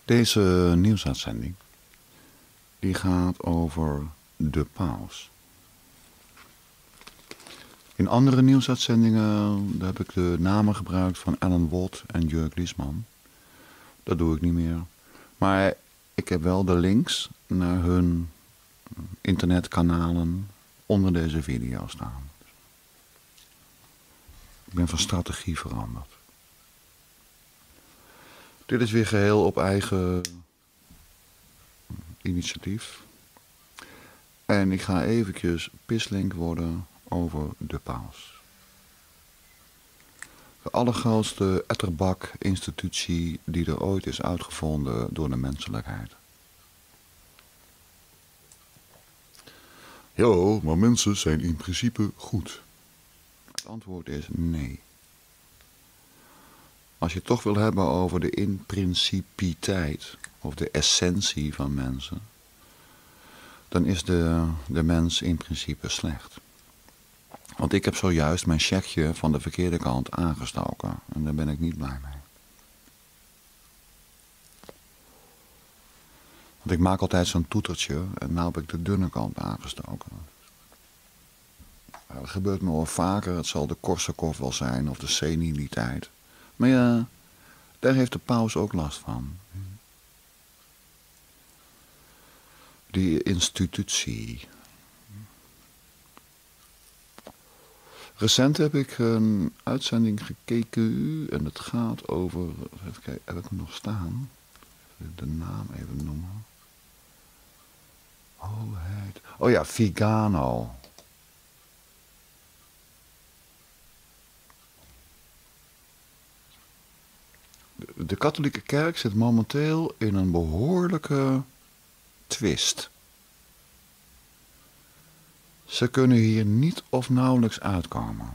Deze nieuwsuitzending die gaat over de paus. In andere nieuwsuitzendingen heb ik de namen gebruikt van Alan Watt en Jörg Liesman. Dat doe ik niet meer. Maar ik heb wel de links naar hun internetkanalen onder deze video staan. Ik ben van strategie veranderd. Dit is weer geheel op eigen initiatief. En ik ga eventjes pislink worden over de paus. De allergrootste etterbak-institutie die er ooit is uitgevonden door de menselijkheid. Ja, maar mensen zijn in principe goed. Het antwoord is nee. Als je het toch wil hebben over de inprincipiteit of de essentie van mensen, dan is de mens in principe slecht. Want ik heb zojuist mijn checkje van de verkeerde kant aangestoken en daar ben ik niet blij mee. Want ik maak altijd zo'n toetertje en nu heb ik de dunne kant aangestoken. Dat gebeurt me wel vaker, het zal de Korsakoff wel zijn of de seniliteit. Maar ja, daar heeft de paus ook last van. Die institutie. Recent heb ik een uitzending gekeken en het gaat over, even kijken, heb ik hem nog staan? De naam even noemen. Oh ja, Vigano. De katholieke kerk zit momenteel in een behoorlijke twist. Ze kunnen hier niet of nauwelijks uitkomen.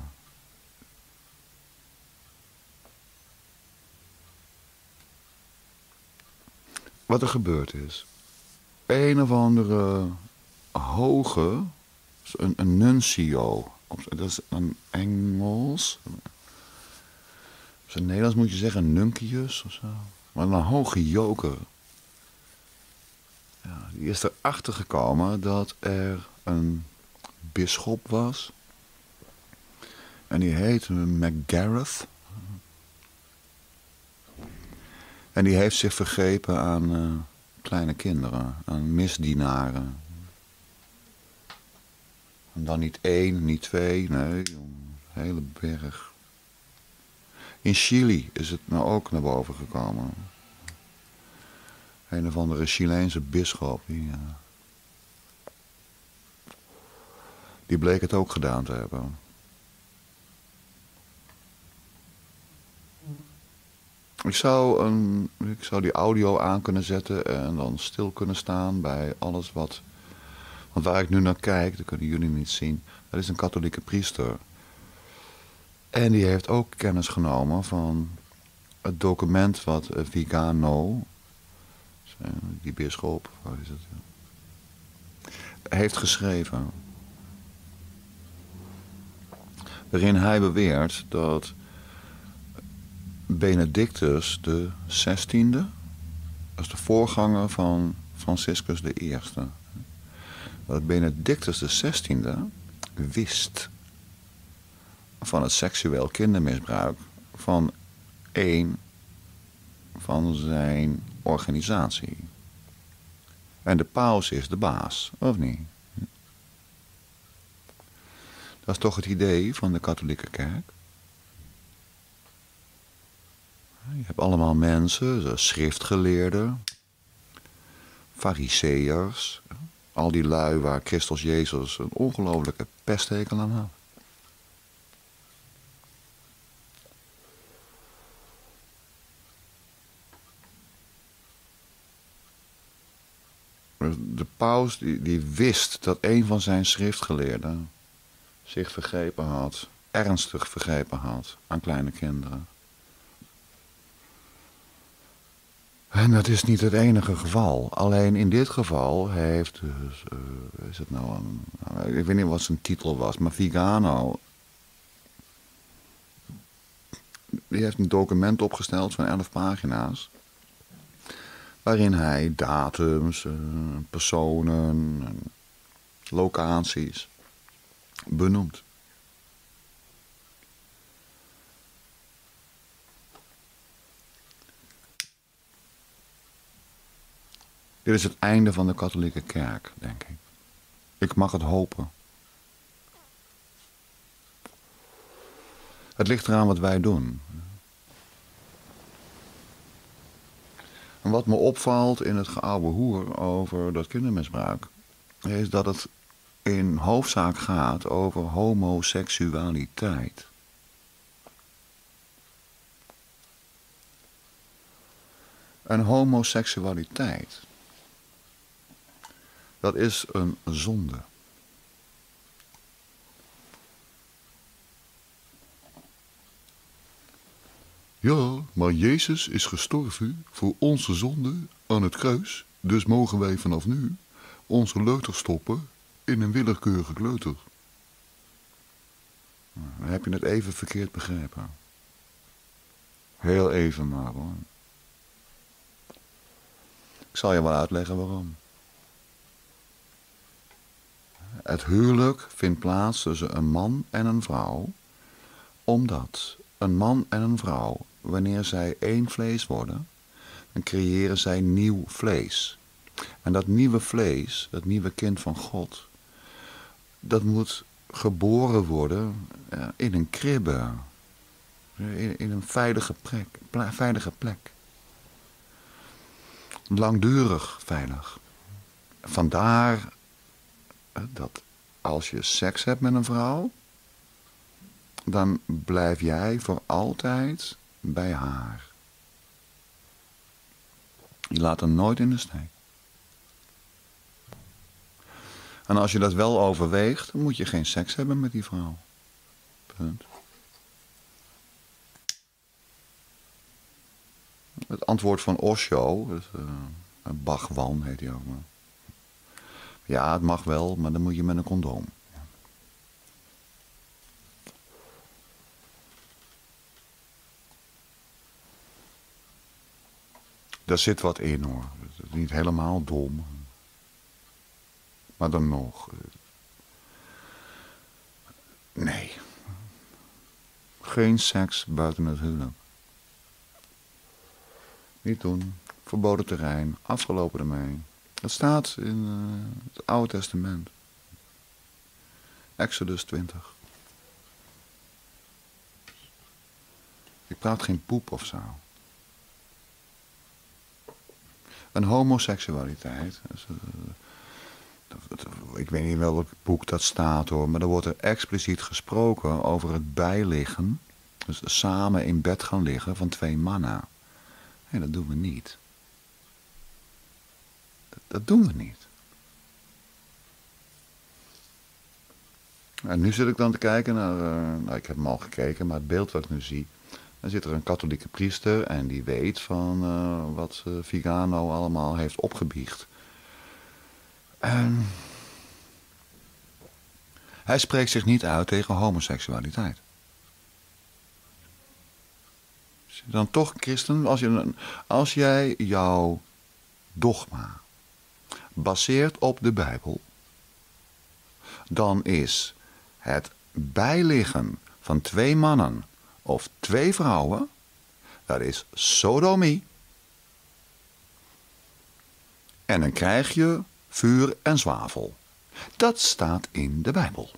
Wat er gebeurd is. Een of andere hoge, een nuncio. Dat is een Engels. Op zijn Nederlands moet je zeggen nunkius of zo. Maar een hoge joker. Ja, die is erachter gekomen dat er een bisschop was. En die heette McGareth. En die heeft zich vergrepen aan kleine kinderen, aan misdienaren. En dan niet één, niet twee, nee, een hele berg. In Chili is het nou ook naar boven gekomen. Een of andere Chileense bisschop, die bleek het ook gedaan te hebben. Ik zou die audio aan kunnen zetten en dan stil kunnen staan bij alles wat... Want waar ik nu naar kijk, dat kunnen jullie niet zien, dat is een katholieke priester. En die heeft ook kennis genomen van het document wat Vigano, die bisschop, wat is het, heeft geschreven. Waarin hij beweert dat Benedictus de 16e, dat is de voorganger van Franciscus I, dat Benedictus de 16e wist van het seksueel kindermisbruik van één van zijn organisatie. En de paus is de baas, of niet? Dat is toch het idee van de katholieke kerk? Je hebt allemaal mensen, schriftgeleerden, fariseërs, al die lui waar Christus Jezus een ongelooflijke pesthekel aan had. De paus die wist dat een van zijn schriftgeleerden zich vergrepen had, ernstig vergrepen had aan kleine kinderen. En dat is niet het enige geval. Alleen in dit geval heeft, is het nou ik weet niet wat zijn titel was, maar Vigano, die heeft een document opgesteld van 11 pagina's. waarin hij datums, personen, locaties benoemt. Dit is het einde van de katholieke kerk, denk ik. Ik mag het hopen. Het ligt eraan wat wij doen. En wat me opvalt in het geouwe hoer over dat kindermisbruik, is dat het in hoofdzaak gaat over homoseksualiteit. En homoseksualiteit, dat is een zonde. Ja, maar Jezus is gestorven voor onze zonde aan het kruis. Dus mogen wij vanaf nu onze leuter stoppen in een willekeurige kleuter. Dan heb je het even verkeerd begrepen. Heel even maar hoor. Ik zal je wel uitleggen waarom. Het huwelijk vindt plaats tussen een man en een vrouw, omdat een man en een vrouw, wanneer zij één vlees worden, dan creëren zij nieuw vlees. En dat nieuwe vlees, dat nieuwe kind van God, dat moet geboren worden in een kribbe, in een veilige plek. Langdurig veilig. Vandaar dat als je seks hebt met een vrouw, dan blijf jij voor altijd bij haar. Je laat haar nooit in de steek. En als je dat wel overweegt, dan moet je geen seks hebben met die vrouw. Punt. Het antwoord van Osho, Bhagwan heet hij ook maar. Ja, het mag wel, maar dan moet je met een condoom. Daar zit wat in hoor. Het is niet helemaal dom. Maar dan nog. Nee. Geen seks buiten het huwelijk. Niet doen. Verboden terrein. Afgelopen ermee. Dat staat in het Oude Testament. Exodus 20. Ik praat geen poep of zo. En homoseksualiteit. Ik weet niet welk boek dat staat hoor. Maar er wordt er expliciet gesproken over het bijliggen. Dus samen in bed gaan liggen van twee mannen. Nee, dat doen we niet. Dat doen we niet. En nu zit ik dan te kijken naar, ik heb hem al gekeken, maar het beeld wat ik nu zie. Dan zit er een katholieke priester en die weet van wat Vigano allemaal heeft opgebiecht. En hij spreekt zich niet uit tegen homoseksualiteit. Is je dan toch christen? Als jij jouw dogma baseert op de Bijbel, dan is het bijliggen van twee mannen of twee vrouwen, dat is sodomie. En dan krijg je vuur en zwavel. Dat staat in de Bijbel.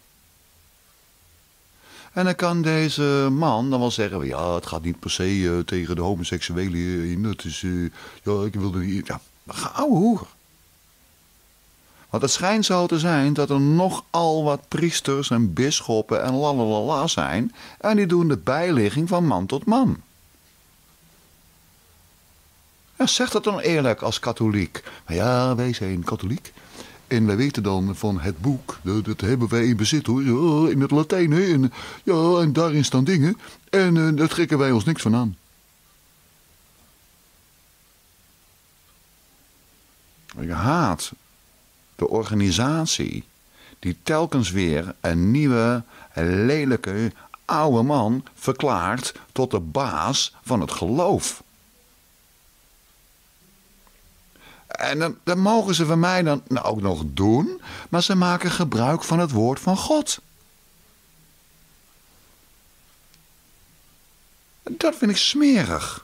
En dan kan deze man dan wel zeggen, ja, het gaat niet per se tegen de homoseksuelen in. Het is, ja, ik wilde niet. Ja, ouwe hoer. Want het schijnt zo te zijn dat er nogal wat priesters en bisschoppen en lalalala zijn. En die doen de bijligging van man tot man. Ja, zeg dat dan eerlijk als katholiek. Maar ja, wij zijn katholiek. En wij weten dan van het boek, dat hebben wij in bezit hoor, ja, in het Latijn. Hè? En, ja, en daarin staan dingen. En daar trekken wij ons niks van aan. Ik haat de organisatie die telkens weer een nieuwe, lelijke, oude man verklaart tot de baas van het geloof. En dan mogen ze van mij dan ook nog doen, maar ze maken gebruik van het woord van God. Dat vind ik smerig.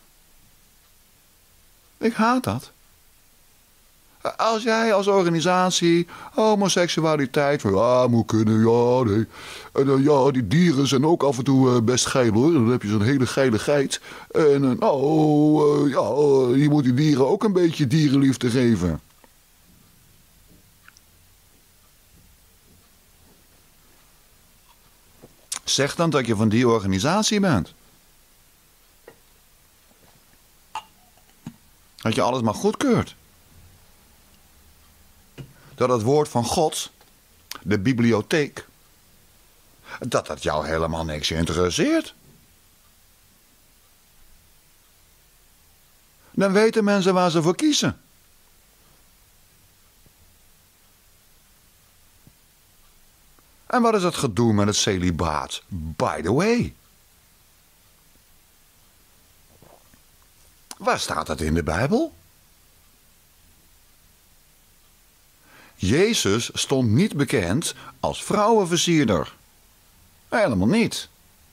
Ik haat dat. Als jij als organisatie homoseksualiteit, ja, moet kunnen, ja, nee. En ja, die dieren zijn ook af en toe best geil hoor. Dan heb je zo'n hele geile geit. En je moet die dieren ook een beetje dierenliefde geven. Zeg dan dat je van die organisatie bent. Dat je alles maar goedkeurt. Dat het woord van God, de bibliotheek, dat jou helemaal niks interesseert. Dan weten mensen waar ze voor kiezen. En wat is het gedoe met het celibaat? By the way. Waar staat dat in de Bijbel? Jezus stond niet bekend als vrouwenversierder. Helemaal niet.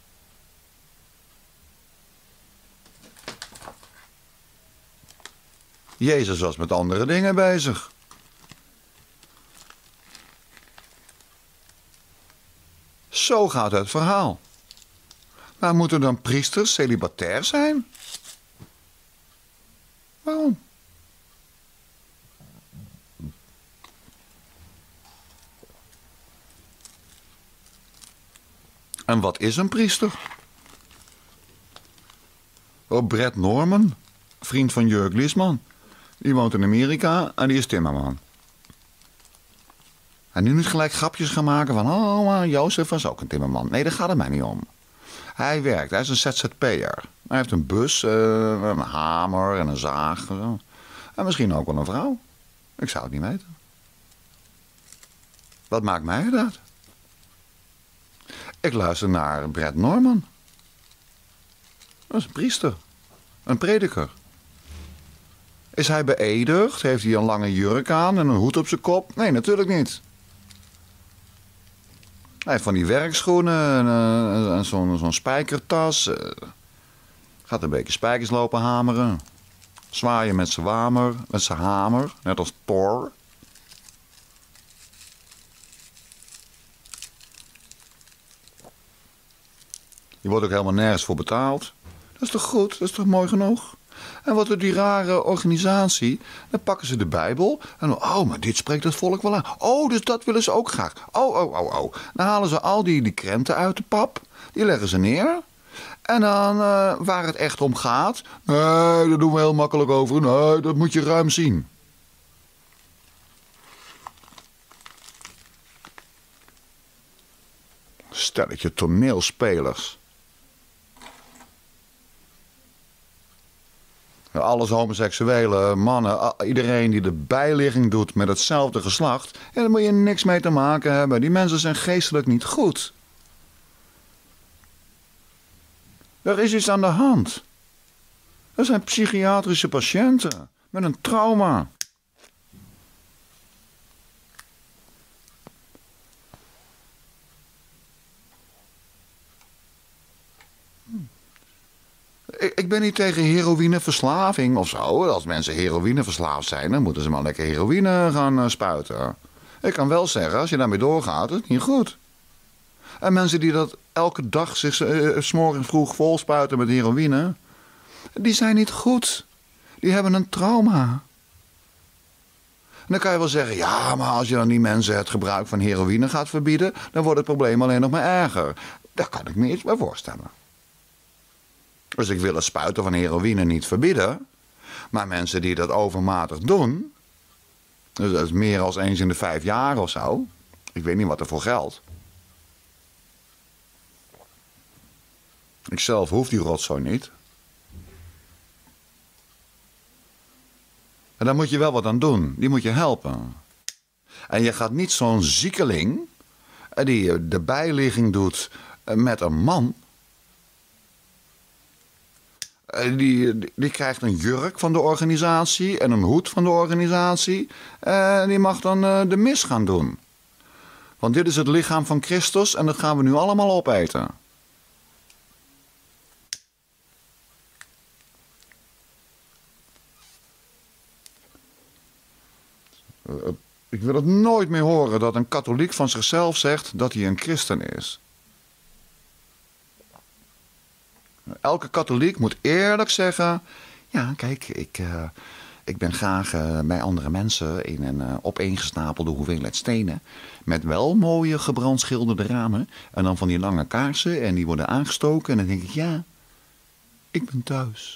Jezus was met andere dingen bezig. Zo gaat het verhaal. Maar moeten dan priesters celibatair zijn? Waarom? En wat is een priester? Brett Norman, vriend van Jörg Liesman. Die woont in Amerika en die is timmerman. En nu niet gelijk grapjes gaan maken van... Jozef was ook een timmerman. Nee, daar gaat het mij niet om. Hij werkt, hij is een ZZP'er. Hij heeft een bus, een hamer en een zaag. En misschien ook wel een vrouw. Ik zou het niet weten. Wat maakt mij het uit? Ik luister naar Brett Norman. Dat is een priester. Een prediker. Is hij beëdigd? Heeft hij een lange jurk aan en een hoed op zijn kop? Nee, natuurlijk niet. Hij heeft van die werkschoenen en zo'n spijkertas. Gaat een beetje spijkers lopen hameren. Zwaaien met zijn hamer, net als Thor. Je wordt ook helemaal nergens voor betaald. Dat is toch goed? Dat is toch mooi genoeg? En wat doet die rare organisatie? Dan pakken ze de Bijbel en maar dit spreekt het volk wel aan. Dus dat willen ze ook graag. Dan halen ze al die krenten uit de pap. Die leggen ze neer. En dan, waar het echt om gaat... Nee, daar doen we heel makkelijk over. Nee, dat moet je ruim zien. Stelletje toneelspelers. Alles homoseksuele mannen, iedereen die de bijligging doet met hetzelfde geslacht... daar moet je niks mee te maken hebben. Die mensen zijn geestelijk niet goed. Er is iets aan de hand. Er zijn psychiatrische patiënten met een trauma. Ik ben niet tegen heroïneverslaving of zo. Als mensen heroïneverslaafd zijn, dan moeten ze maar lekker heroïne gaan spuiten. Ik kan wel zeggen, als je daarmee doorgaat, is het niet goed. En mensen die dat elke dag zich 's morgens vroeg vol spuiten met heroïne, die zijn niet goed. Die hebben een trauma. En dan kan je wel zeggen, ja, maar als je dan die mensen het gebruik van heroïne gaat verbieden, dan wordt het probleem alleen nog maar erger. Daar kan ik me iets bij voorstellen. Dus ik wil het spuiten van heroïne niet verbieden. Maar mensen die dat overmatig doen, dus dat is meer dan eens in de 5 jaar of zo. Ik weet niet wat er voor geldt. Ik zelf hoef die rotzooi niet. En daar moet je wel wat aan doen. Die moet je helpen. En je gaat niet zo'n ziekeling die de bijligging doet met een man. Die krijgt een jurk van de organisatie en een hoed van de organisatie. En die mag dan de mis gaan doen. Want dit is het lichaam van Christus en dat gaan we nu allemaal opeten. Ik wil het nooit meer horen dat een katholiek van zichzelf zegt dat hij een christen is. Elke katholiek moet eerlijk zeggen... Ja, kijk, ik ben graag bij andere mensen in een opeengestapelde hoeveelheid stenen... met wel mooie gebrandschilderde ramen... en dan van die lange kaarsen en die worden aangestoken... en dan denk ik, ja, ik ben thuis.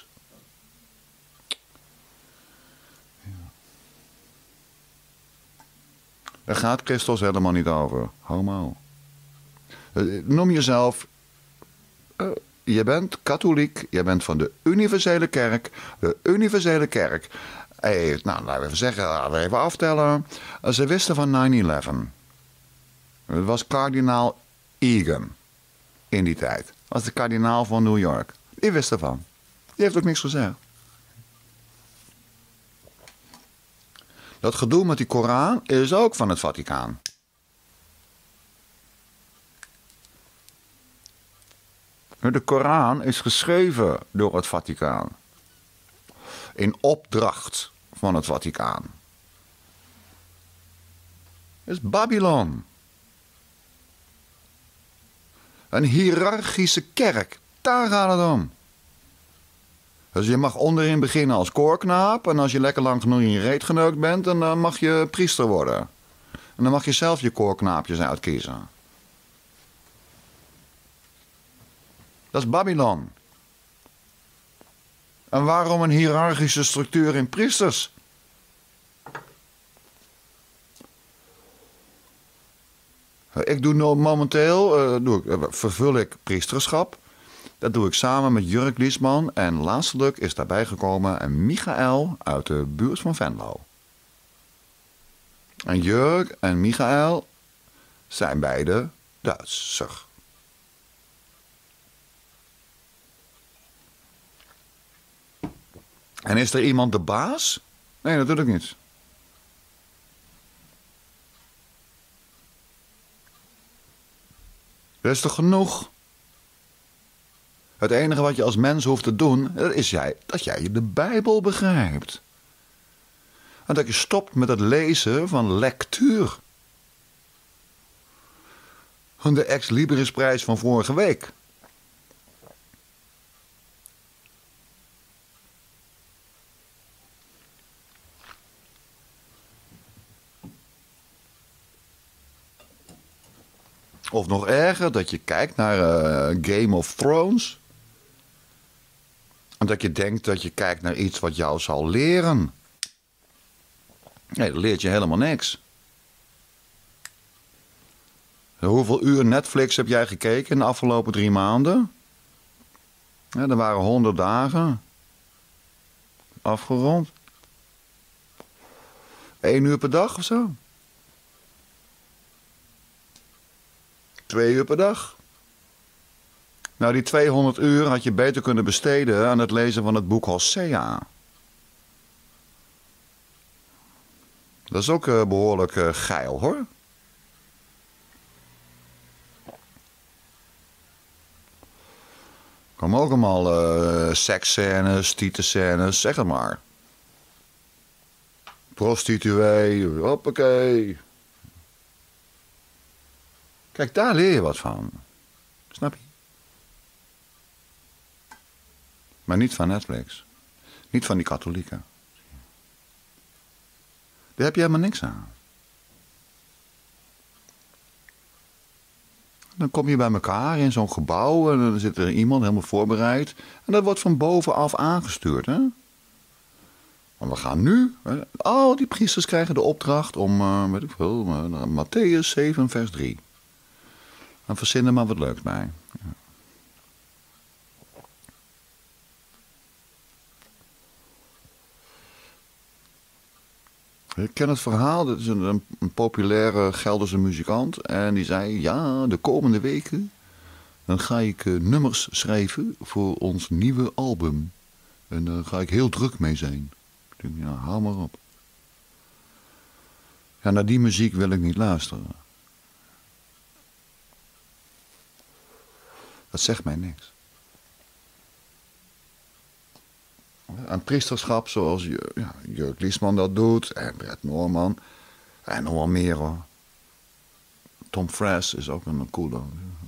Daar gaat Christus helemaal niet over. Homo. Noem jezelf... je bent katholiek. Je bent van de universele kerk. De universele kerk. Nou, laten we even zeggen. Laten we even aftellen. Ze wisten van 9/11. Het was kardinaal Egan. In die tijd. Dat was de kardinaal van New York. Die wist ervan. Die heeft ook niks gezegd. Dat gedoe met die Koran is ook van het Vaticaan. De Koran is geschreven door het Vaticaan. In opdracht van het Vaticaan. Het is Babylon. Een hiërarchische kerk. Daar gaat het om. Dus je mag onderin beginnen als koorknaap. En als je lekker lang genoeg in je reet geneukt bent, dan mag je priester worden. En dan mag je zelf je koorknaapjes uitkiezen. Dat is Babylon. En waarom een hiërarchische structuur in priesters? Ik doe momenteel, vervul ik priesterschap. Dat doe ik samen met Jurk Liesman. En laatstelijk is daarbij gekomen een Michael uit de buurt van Venlo. En Jurk en Michael zijn beide Duitser. En is er iemand de baas? Nee, natuurlijk niet. Er is toch genoeg? Het enige wat je als mens hoeft te doen, is dat jij de Bijbel begrijpt. En dat je stopt met het lezen van lectuur. Van de Ex Libris prijs van vorige week. Of nog erger, dat je kijkt naar Game of Thrones. En dat je denkt dat je kijkt naar iets wat jou zal leren. Nee, dat leert je helemaal niks. Hoeveel uur Netflix heb jij gekeken in de afgelopen 3 maanden? Ja, dat waren 100 dagen. Afgerond. 1 uur per dag of zo. 2 uur per dag. Nou, die 200 uur had je beter kunnen besteden aan het lezen van het boek Hosea. Dat is ook behoorlijk geil, hoor. Er komen ook allemaal seksscènes, tietenscènes, zeg het maar. Prostituee, hoppakee. Kijk, daar leer je wat van. Snap je? Maar niet van Netflix. Niet van die katholieken. Daar heb je helemaal niks aan. Dan kom je bij elkaar in zo'n gebouw en dan zit er iemand helemaal voorbereid. En dat wordt van bovenaf aangestuurd, hè? Maar we gaan nu... Al die priesters krijgen de opdracht om, weet ik veel, Mattheüs 7 vers 3. Dan verzin er maar wat leuks bij. Ja. Ik ken het verhaal, dat is een populaire Gelderse muzikant. En die zei, ja, de komende weken dan ga ik nummers schrijven voor ons nieuwe album. En daar ga ik heel druk mee zijn. Ik denk, ja, hou maar op. Ja, naar die muziek wil ik niet luisteren. Dat zegt mij niks. Een priesterschap zoals Jurk Liesman dat doet. En Brett Norman. En nog wel meer hoor. Tom Frass is ook een coole.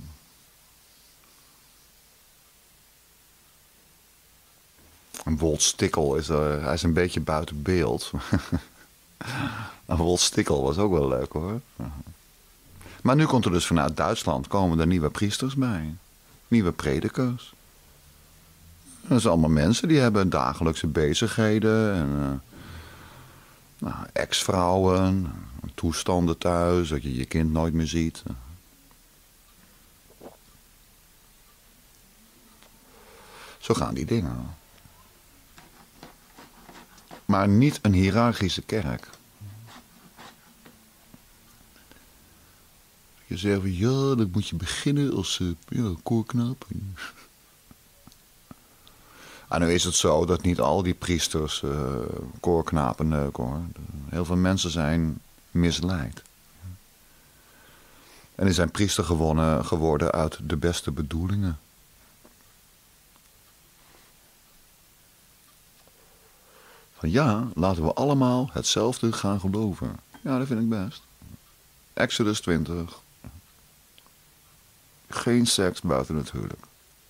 En Walt Stickel hij is een beetje buiten beeld. En Walt Stickel was ook wel leuk hoor. Maar nu komt er dus vanuit Duitsland komen er nieuwe priesters bij. Nieuwe predikers. Dat zijn allemaal mensen die hebben dagelijkse bezigheden. En ex-vrouwen. Toestanden thuis. Dat je je kind nooit meer ziet. Zo gaan die dingen. Maar niet een hiërarchische kerk. Je zegt van ja, dan moet je beginnen als koorknaap. En nu is het zo dat niet al die priesters koorknapen neuken hoor. Heel veel mensen zijn misleid. En die zijn priester geworden uit de beste bedoelingen. Van ja, laten we allemaal hetzelfde gaan geloven. Ja, dat vind ik best. Exodus 20. Geen seks buiten het huwelijk.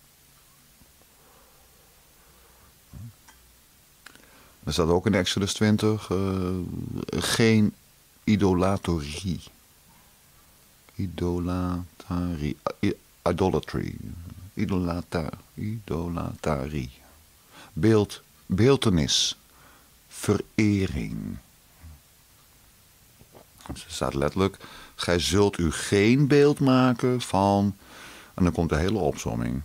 Er staat ook in Exodus 20. Geen idolatorie. Idolatry. Idolatarie. Beeltenis. Verering. Er staat letterlijk, gij zult u geen beeld maken van... En dan komt de hele opsomming.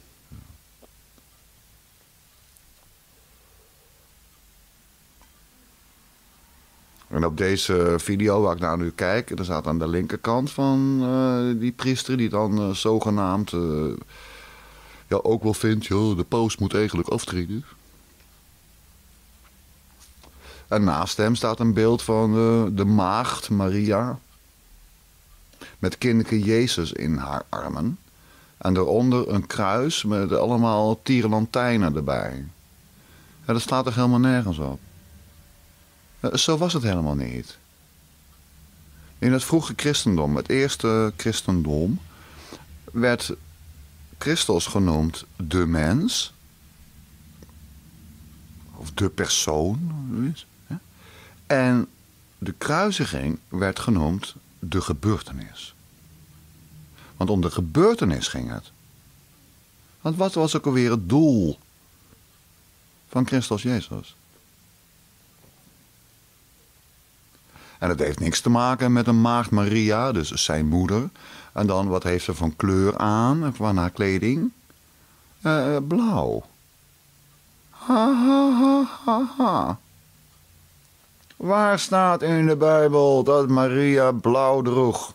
En op deze video waar ik naar nu kijk, er staat aan de linkerkant van die priester die dan zogenaamd ook wel vindt, de paus moet eigenlijk aftreden. En naast hem staat een beeld van de maagd Maria. Met kindje Jezus in haar armen. En daaronder een kruis met allemaal tierenlantijnen erbij. Ja, dat staat er helemaal nergens op. Zo was het helemaal niet. In het vroege christendom, het eerste christendom, werd Christus genoemd de mens. Of de persoon. En de kruisiging werd genoemd de gebeurtenis. Want om de gebeurtenis ging het. Want wat was ook alweer het doel van Christus Jezus? En dat heeft niks te maken met een maagd Maria, dus zijn moeder. En dan, wat heeft ze van kleur aan, van haar kleding? Blauw. Ha, ha, ha, ha, ha. Waar staat in de Bijbel dat Maria blauw droeg?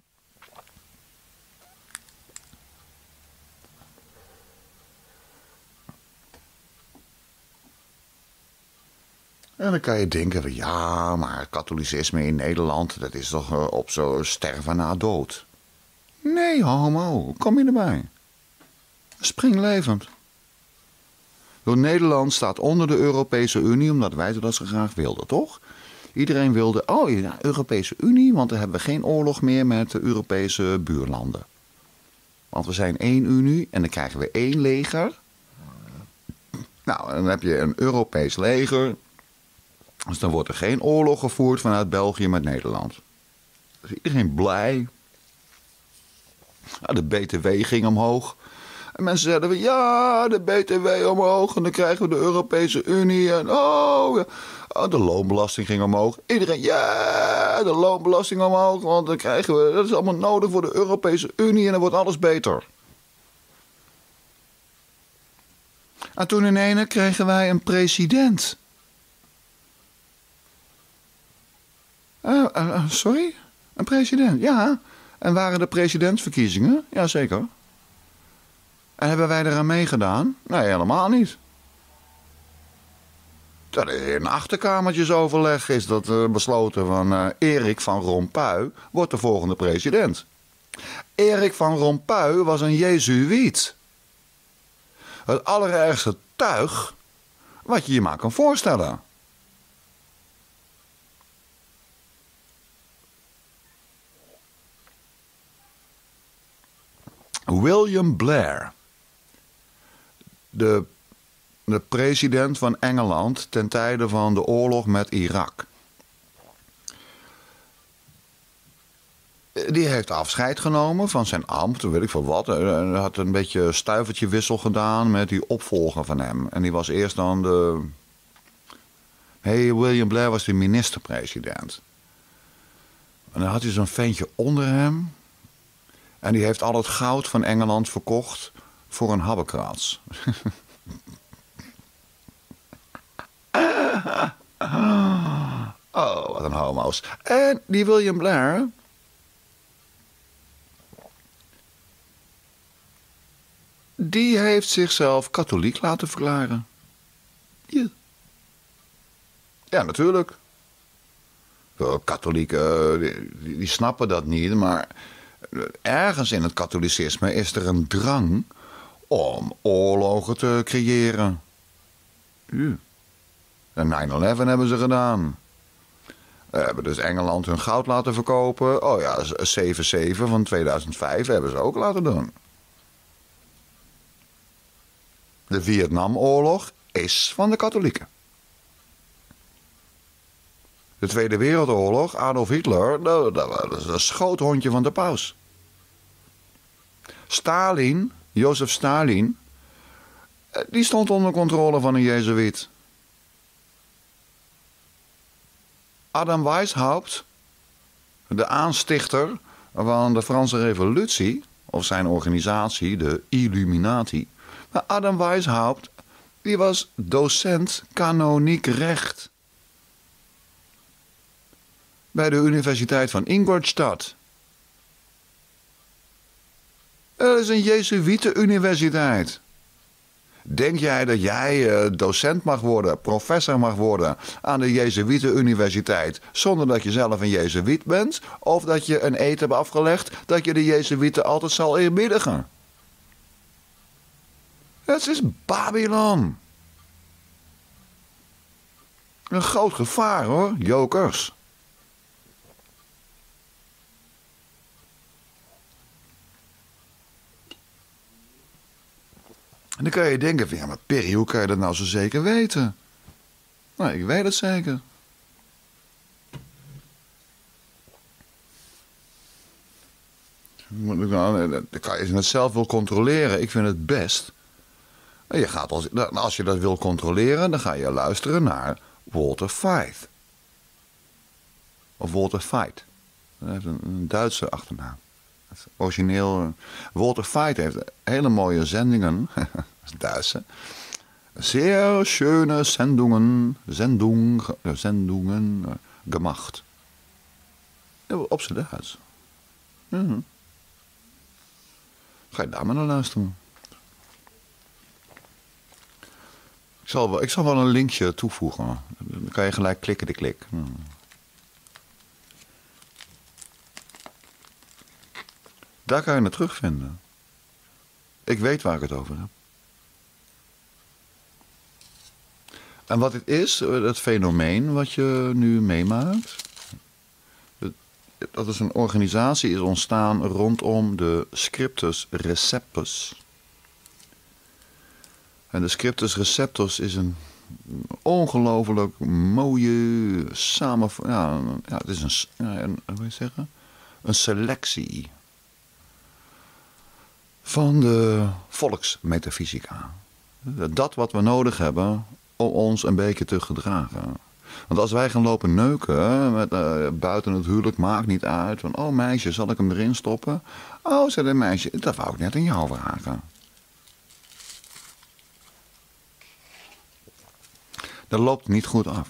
En dan kan je denken van ja, maar katholicisme in Nederland, dat is toch op zo sterven na dood. Nee, homo, kom je erbij. Springlevend. Door Nederland staat onder de Europese Unie, omdat wij dat zo graag wilden, toch? Iedereen wilde, Europese Unie, want dan hebben we geen oorlog meer met de Europese buurlanden. Want we zijn één Unie en dan krijgen we één leger. Nou, dan heb je een Europees leger. Dus dan wordt er geen oorlog gevoerd vanuit België met Nederland. Dus iedereen blij. Ja, de BTW ging omhoog. En mensen zeiden van ja, de BTW omhoog. En dan krijgen we de Europese Unie. En de loonbelasting ging omhoog. Iedereen, ja, de loonbelasting omhoog. Want dan krijgen we, dat is allemaal nodig voor de Europese Unie. En dan wordt alles beter. En toen in ene kregen wij een president. Sorry? Een president, ja. En waren er presidentsverkiezingen? Jazeker. En hebben wij eraan meegedaan? Nee, helemaal niet. Dat is in achterkamertjesoverleg is dat besloten van Erik van Rompuy wordt de volgende president. Erik van Rompuy was een jezuïet. Het allerergste tuig wat je je maar kan voorstellen. William Blair, de president van Engeland ten tijde van de oorlog met Irak. Die heeft afscheid genomen van zijn ambt, weet ik veel wat. Hij had een beetje stuivertje wissel gedaan met die opvolger van hem. En die was eerst dan de... William Blair was de minister-president. En dan had hij zo'n ventje onder hem. En die heeft al het goud van Engeland verkocht voor een habbekrats. Oh, wat een homo's. En die William Blair... die heeft zichzelf katholiek laten verklaren. Ja. Ja, natuurlijk. Katholieken, die snappen dat niet, maar ergens in het katholicisme is er een drang om oorlogen te creëren. Ja. En 9/11 hebben ze gedaan. Hebben dus Engeland hun goud laten verkopen. Oh ja, 7/7 van 2005 hebben ze ook laten doen. De Vietnamoorlog is van de katholieken. De Tweede Wereldoorlog, Adolf Hitler, dat was een schoothondje van de paus. Stalin, Jozef Stalin, die stond onder controle van een jezuïet. Adam Weishaupt, de aanstichter van de Franse Revolutie, of zijn organisatie, de Illuminati. Maar Adam Weishaupt, die was docent kanoniek recht. Bij de Universiteit van Ingolstadt. Dat is een Jezuïetenuniversiteit. Denk jij dat jij docent mag worden, professor mag worden aan de Jezuïetenuniversiteit zonder dat je zelf een Jezuïet bent? Of dat je een eed hebt afgelegd dat je de Jezuïeten altijd zal eerbiedigen? Het is Babylon. Een groot gevaar hoor, jokers. En dan kan je denken van, ja maar Perry, hoe kan je dat nou zo zeker weten? Nou, ik weet het zeker. Dan kan je het zelf wel controleren. Ik vind het best. Je gaat als je dat wil controleren, dan ga je luisteren naar Walter Veith. Of Walter Veith. Dat heeft een Duitse achternaam. Origineel. Walter Veith heeft hele mooie zendingen. Dat is Duitse. Zeer schöne zendungen gemacht. Op zijn Duits. Ga je daar maar naar luisteren. Ik zal wel een linkje toevoegen. Dan kan je gelijk klikken de klik. Daar kan je het terugvinden. Ik weet waar ik het over heb. En wat het is, het fenomeen wat je nu meemaakt. Dat is een organisatie is ontstaan rondom de Scriptus Receptus. En de Scriptus Receptus is een ongelooflijk mooie samenvatting. Ja, het is een selectie van de volksmetafysica. Dat wat we nodig hebben om ons een beetje te gedragen. Want als wij gaan lopen neuken met, buiten het huwelijk, maakt niet uit. Van, oh meisje, zal ik hem erin stoppen? Oh, zei de meisje, dat wou ik net aan jou vragen. Dat loopt niet goed af.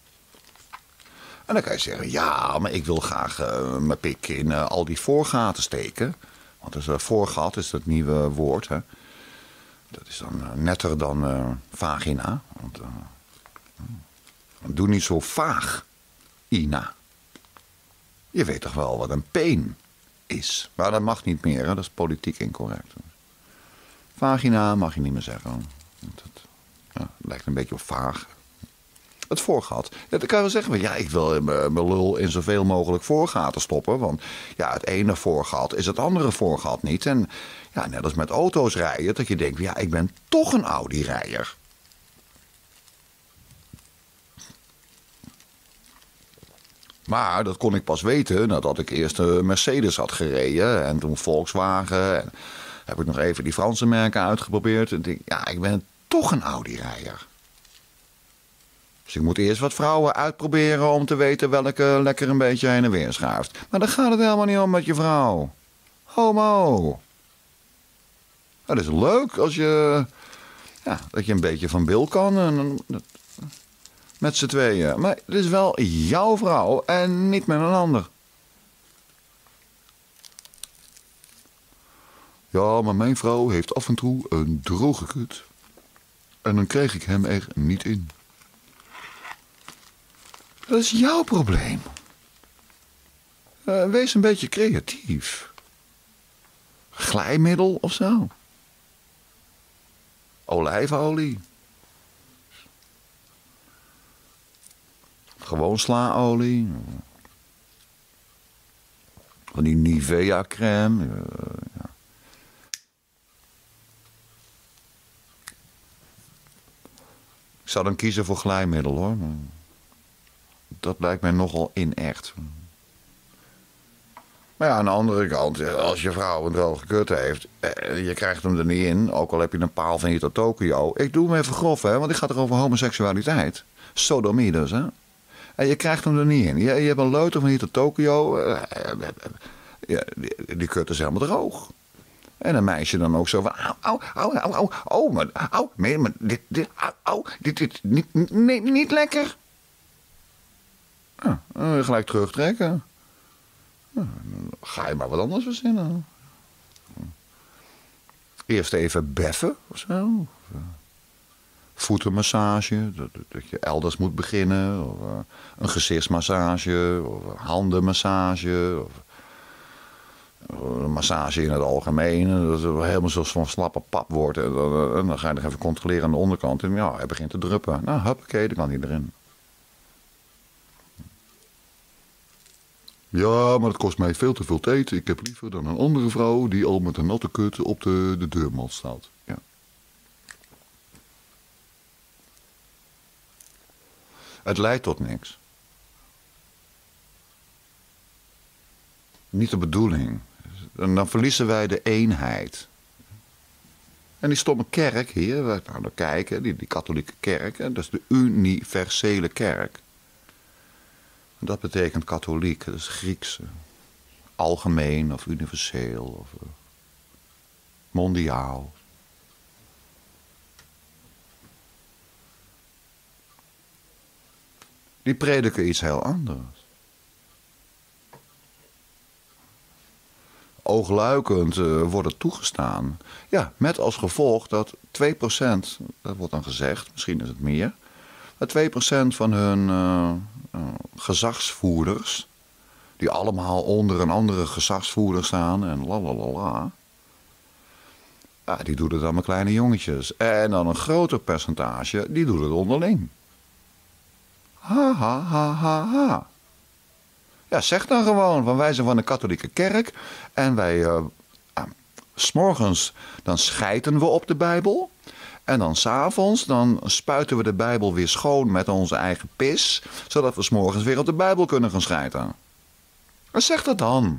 En dan kan je zeggen, ja, maar ik wil graag mijn pik in al die voorgaten steken. Want dus, voorgat is het nieuwe woord. Hè? Dat is dan netter dan vagina. Want, Doe niet zo vaag, Ina. Je weet toch wel wat een peen is. Maar dat mag niet meer, hè? Dat is politiek incorrect. Vagina mag je niet meer zeggen. Dat lijkt een beetje op vaag. Het voorgat. Ja, dan kan je wel zeggen, ja, ik wil mijn lul in zoveel mogelijk voorgaten stoppen. Want ja, het ene voorgat is het andere voorgat niet. En ja, net als met auto's rijden, dat je denkt, ja, ik ben toch een Audi-rijder. Maar dat kon ik pas weten nadat ik eerst een Mercedes had gereden. En toen Volkswagen. En heb ik nog even die Franse merken uitgeprobeerd. En denk, ja, ik ben toch een Audi-rijder. Dus ik moet eerst wat vrouwen uitproberen om te weten welke lekker een beetje heen en weer schuift. Maar dan gaat het helemaal niet om met je vrouw. Homo. Dat is leuk als je, ja, dat je een beetje van bil kan. En, met z'n tweeën. Maar het is wel jouw vrouw en niet met een ander. Ja, maar mijn vrouw heeft af en toe een droge kut. En dan krijg ik hem er niet in. Dat is jouw probleem. Wees een beetje creatief. Glijmiddel of zo. Olijfolie. Gewoon slaolie. Van die Nivea crème. Ja. Ik zou dan kiezen voor glijmiddel hoor. Dat lijkt mij nogal inecht. Maar ja, aan de andere kant, als je vrouw een droge kut heeft, je krijgt hem er niet in, ook al heb je een paal van hier tot Tokio. Ik doe hem even grof, hè, want ik ga er over homoseksualiteit. Sodomie dus, hè. En je krijgt hem er niet in. Je hebt een leuter van hier tot Tokio, die kut is helemaal droog. En een meisje dan ook zo van, dit, niet lekker. Gelijk terugtrekken. Dan ga je maar wat anders verzinnen. Eerst even beffen of zo. Voetenmassage, dat je elders moet beginnen. Of een gezichtsmassage, of een handenmassage. Of een massage in het algemeen. Dat het helemaal zoals van slappe pap wordt. En dan ga je nog even controleren aan de onderkant. En ja, hij begint te druppen. Nou, hoppakee, dan kan hij erin. Ja, maar het kost mij veel te veel tijd. Ik heb liever dan een andere vrouw die al met een natte kut op de deurmat staat. Ja. Het leidt tot niks. Niet de bedoeling. En dan verliezen wij de eenheid. En die stomme kerk hier, waar we naar kijken, die katholieke kerk, dat is de universele kerk. Dat betekent katholiek, dat is Grieks. Algemeen of universeel of mondiaal. Die prediken iets heel anders. Oogluikend wordt het toegestaan. Ja, met als gevolg dat 2%, dat wordt dan gezegd, misschien is het meer, dat 2% van hun gezagsvoerders, die allemaal onder een andere gezagsvoerder staan en lalalala, ja, die doen het aan mijn kleine jongetjes. En dan een groter percentage, die doet het onderling. Ha, ha, ha, ha, ha. Ja, zeg dan gewoon, van wij zijn van de katholieke kerk en wij, 's morgens dan schijten we op de Bijbel. En dan 's avonds dan spuiten we de Bijbel weer schoon met onze eigen pis, zodat we 's morgens weer op de Bijbel kunnen gaan schijten. Wat zegt dat dan?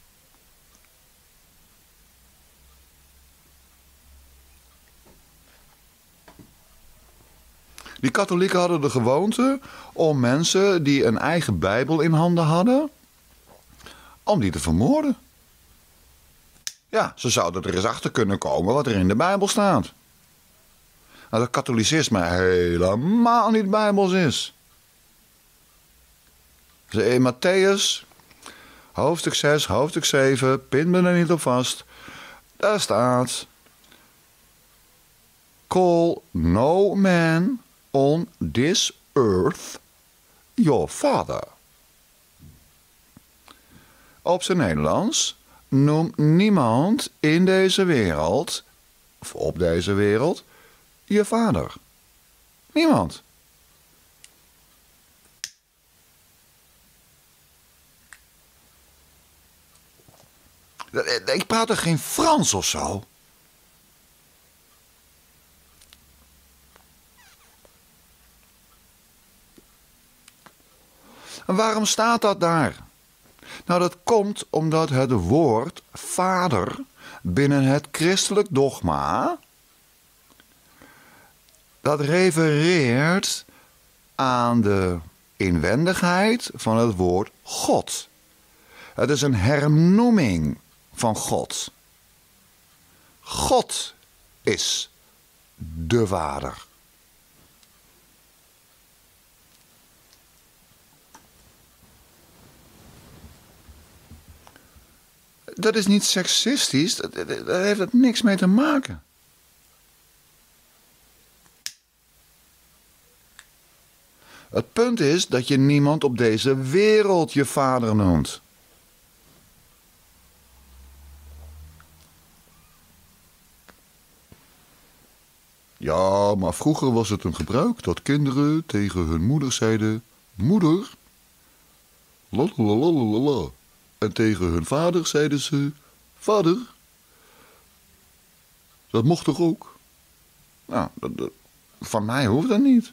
Die katholieken hadden de gewoonte om mensen die een eigen Bijbel in handen hadden, om die te vermoorden. Ja, ze zouden er eens achter kunnen komen wat er in de Bijbel staat. Nou, dat katholicisme helemaal niet bijbels is. In Matthäus, hoofdstuk 6, hoofdstuk 7, pin me er niet op vast. Daar staat: Call no man on this earth your father. Op zijn Nederlands, noem niemand in deze wereld, of op deze wereld, je vader. Niemand. Ik praat er geen Frans of zo. En waarom staat dat daar? Nou, dat komt omdat het woord vader binnen het christelijk dogma, dat refereert aan de inwendigheid van het woord God. Het is een hernoeming van God. God is de Vader. Dat is niet seksistisch, daar heeft het niks mee te maken. Het punt is dat je niemand op deze wereld je vader noemt. Ja, maar vroeger was het een gebruik dat kinderen tegen hun moeder zeiden: moeder, lalalala. En tegen hun vader zeiden ze: vader. Dat mocht toch ook? Nou, van mij hoeft dat niet.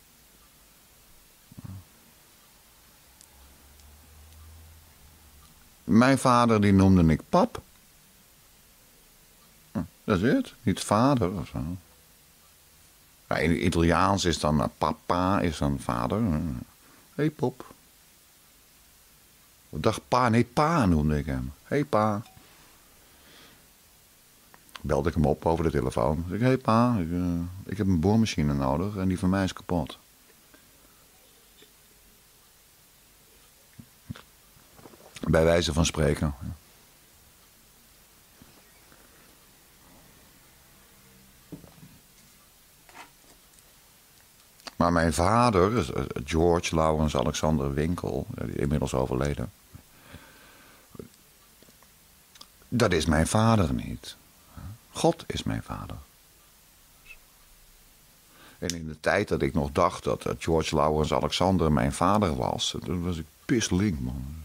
Mijn vader die noemde ik pap. Dat is het, niet vader of zo. Ja, in het Italiaans is dan papa, is dan vader. Hey pop. Dag pa, nee pa noemde ik hem. Hey pa. Belde ik hem op over de telefoon. Ik zei, hey pa, ik heb een boormachine nodig en die van mij is kapot. Bij wijze van spreken. Maar mijn vader, George Laurens Alexander Winkel, die inmiddels overleden. Dat is mijn vader niet. God is mijn vader. En in de tijd dat ik nog dacht dat George Laurens Alexander mijn vader was, toen was ik pisslink, man.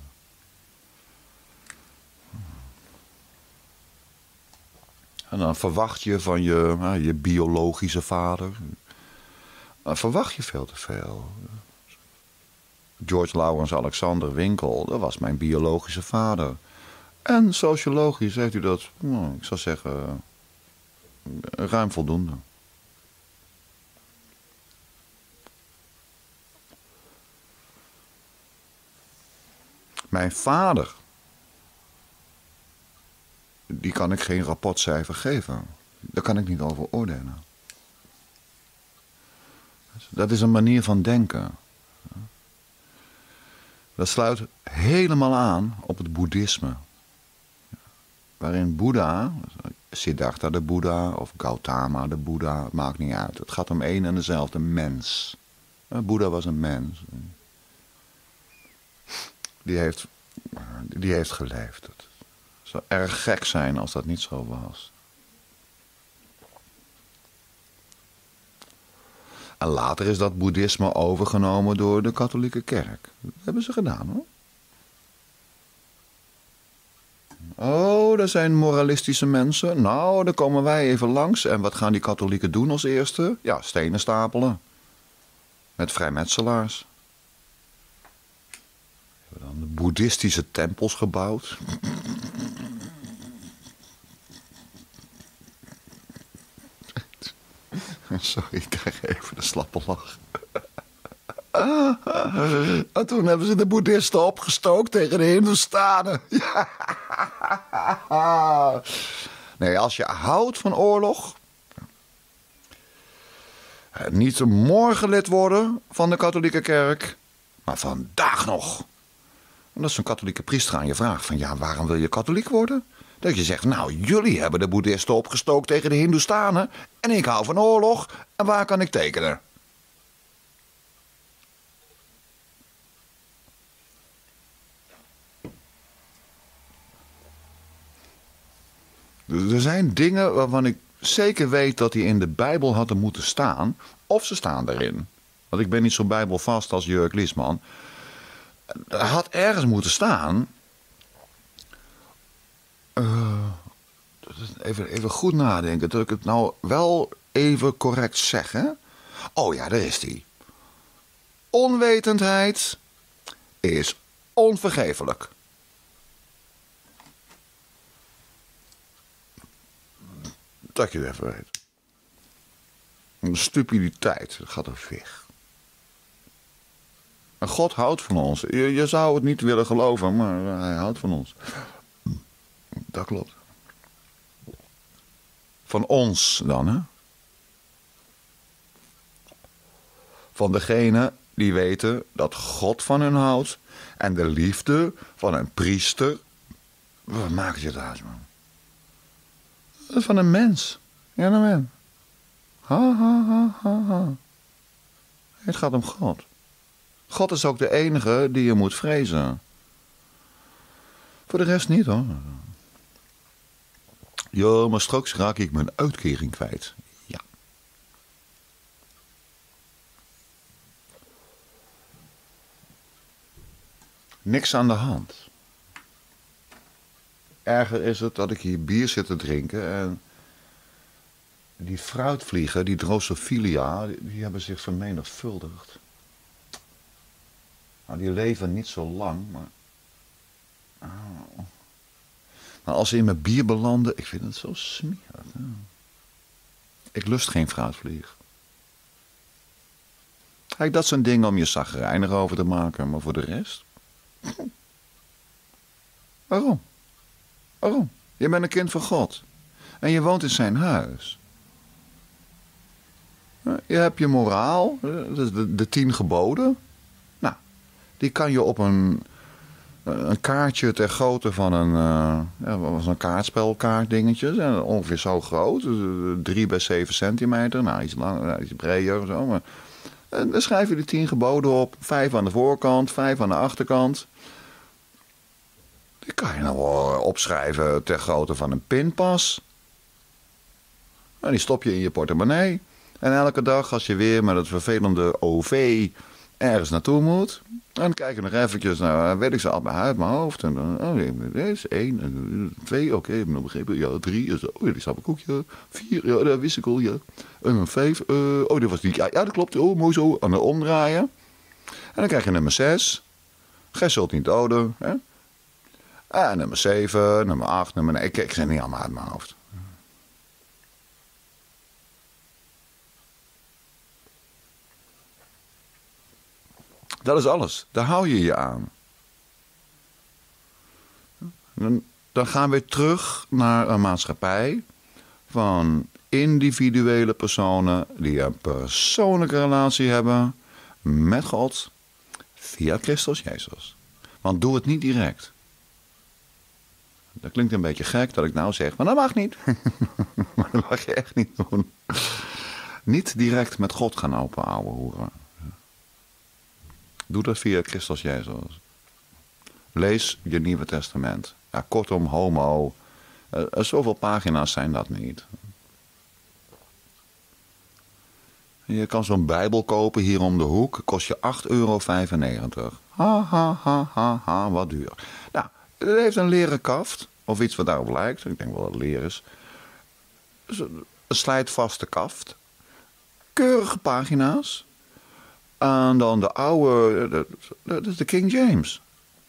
En dan verwacht je van je biologische vader, dan verwacht je veel te veel. George Laurens Alexander Winkel, dat was mijn biologische vader. En sociologisch heeft u dat, nou, ik zou zeggen, ruim voldoende. Mijn vader, die kan ik geen rapportcijfer geven. Daar kan ik niet over oordelen. Dat is een manier van denken. Dat sluit helemaal aan op het boeddhisme. Waarin Boeddha, Siddhartha de Boeddha of Gautama de Boeddha, maakt niet uit. Het gaat om één en dezelfde mens. Boeddha was een mens. Die heeft geleefd. Het zou erg gek zijn als dat niet zo was. En later is dat boeddhisme overgenomen door de katholieke kerk. Dat hebben ze gedaan, hoor. Oh, dat zijn moralistische mensen. Nou, dan komen wij even langs. En wat gaan die katholieken doen als eerste? Ja, stenen stapelen. Met vrijmetselaars. We hebben dan de boeddhistische tempels gebouwd. Sorry, ik krijg even de slappe lach. En toen hebben ze de boeddhisten opgestookt tegen de hindoestanen. Nee, als je houdt van oorlog, niet morgen lid worden van de katholieke kerk, maar vandaag nog. En dat is een katholieke priester aan je vraagt van, ja, waarom wil je katholiek worden? Dat je zegt, nou, jullie hebben de boeddhisten opgestookt tegen de hindoestanen en ik hou van oorlog en waar kan ik tekenen? Er zijn dingen waarvan ik zeker weet dat die in de Bijbel hadden moeten staan. Of ze staan erin. Want ik ben niet zo bijbelvast als Jurk Liesman. Er had ergens moeten staan. Even goed nadenken. Dat ik het nou wel even correct zeg. Hè? Oh ja, daar is die. Onwetendheid is onvergeeflijk. Dat je het even weet. Een stupiditeit, dat gaat er weg. En God houdt van ons. Je zou het niet willen geloven, maar hij houdt van ons. Dat klopt. Van ons dan, hè? Van degene die weten dat God van hen houdt. En de liefde van een priester. Wat maakt je het uit, man? Dat is van een mens. Ja, een mens. Ha, ha, ha, ha, ha. Het gaat om God. God is ook de enige die je moet vrezen. Voor de rest niet, hoor. Ja, maar straks raak ik mijn uitkering kwijt. Ja. Niks aan de hand. Erger is het dat ik hier bier zit te drinken en die fruitvliegen, die Drosophila, die hebben zich vermenigvuldigd. Nou, die leven niet zo lang, maar... Maar als ze in mijn bier belanden, ik vind het zo smerig. Hè? Ik lust geen fruitvlieg. Kijk, dat zijn dingen om je chagrijnig over te maken, maar voor de rest... Waarom? Waarom? Je bent een kind van God. En je woont in zijn huis. Je hebt je moraal, de 10 geboden. Nou, die kan je op een kaartje ter grootte van een kaartspelkaart dingetje. Ongeveer zo groot. 3 bij 7 centimeter. Nou, iets langer, iets breder. Zo. Maar, dan schrijf je de 10 geboden op. 5 aan de voorkant, 5 aan de achterkant. Die kan je nou wel opschrijven ter grootte van een pinpas. En die stop je in je portemonnee. En elke dag als je weer met het vervelende OV ergens naartoe moet... dan kijk je nog eventjes naar, weet ik ze al uit mijn hoofd. En dan, oh nee, dit is 1, 2, oké, ik heb nog begrepen. Ja, 3, oh, die snap ik ook, ja. 4, ja, dat wist ik al, ja. En dan 5, oh, dit was die, ja, dat klopt, oh, mooi zo, aan het omdraaien. En dan krijg je nummer 6. Gij zult niet doden, hè. En nummer 7, nummer 8, nummer 9, ik zeg niet allemaal uit mijn hoofd. Dat is alles. Daar hou je je aan. Dan gaan we terug naar een maatschappij van individuele personen die een persoonlijke relatie hebben met God via Christus Jezus. Want doe het niet direct. Dat klinkt een beetje gek dat ik nou zeg, maar dat mag niet. Maar dat mag je echt niet doen. Niet direct met God gaan open ouwehoeren. Doe dat via Christus Jezus. Lees je Nieuwe Testament. Ja, kortom, homo. Zoveel pagina's zijn dat niet. Je kan zo'n Bijbel kopen hier om de hoek. Kost je €8,95. Ha, ha, ha, ha, ha, wat duur. Nou, het heeft een leren kaft. Of iets wat daarop lijkt. Ik denk wel dat het leer is. Een slijtvaste kaft. Keurige pagina's. En dan de oude, dat is de King James.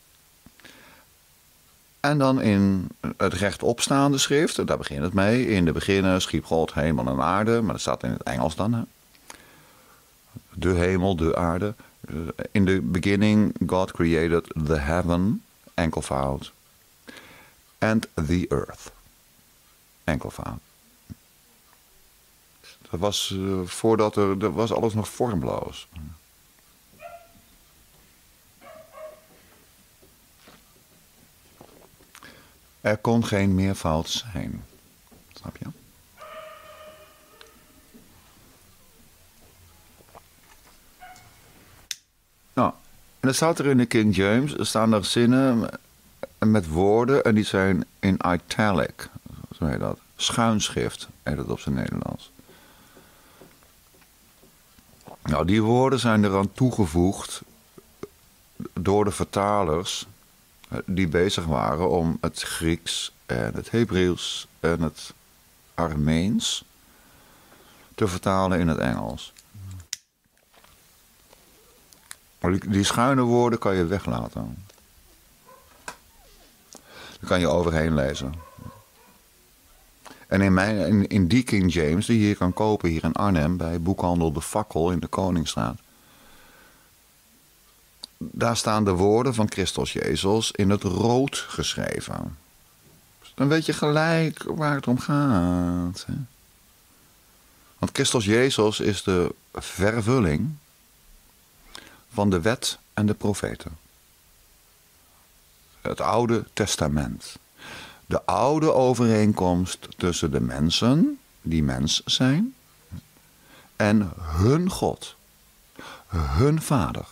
En dan in het rechtopstaande schrift, daar begint het mee. In de beginnen schiep God hemel en aarde, maar dat staat in het Engels dan. Hè? De hemel, de aarde. In the beginning God created the heaven, enkelvoud. And the earth, enkelvoud. Dat was voordat er was alles nog vormloos. Er kon geen meervoud zijn. Snap je? Nou, en dat staat er in de King James. Er staan er zinnen met woorden en die zijn in italic. Zo heet dat. Schuinschrift heet het op zijn Nederlands. Nou, die woorden zijn eraan toegevoegd door de vertalers die bezig waren om het Grieks en het Hebreeuws en het Armeens te vertalen in het Engels. Maar die schuine woorden kan je weglaten. Daar kan je overheen lezen. En in die King James, die je kan kopen hier in Arnhem bij boekhandel De Fakkel in de Koningsstraat. Daar staan de woorden van Christus Jezus in het rood geschreven. Dus dan weet je gelijk waar het om gaat. Hè? Want Christus Jezus is de vervulling van de wet en de profeten. Het Oude Testament. De oude overeenkomst tussen de mensen die mens zijn en hun God, hun Vader.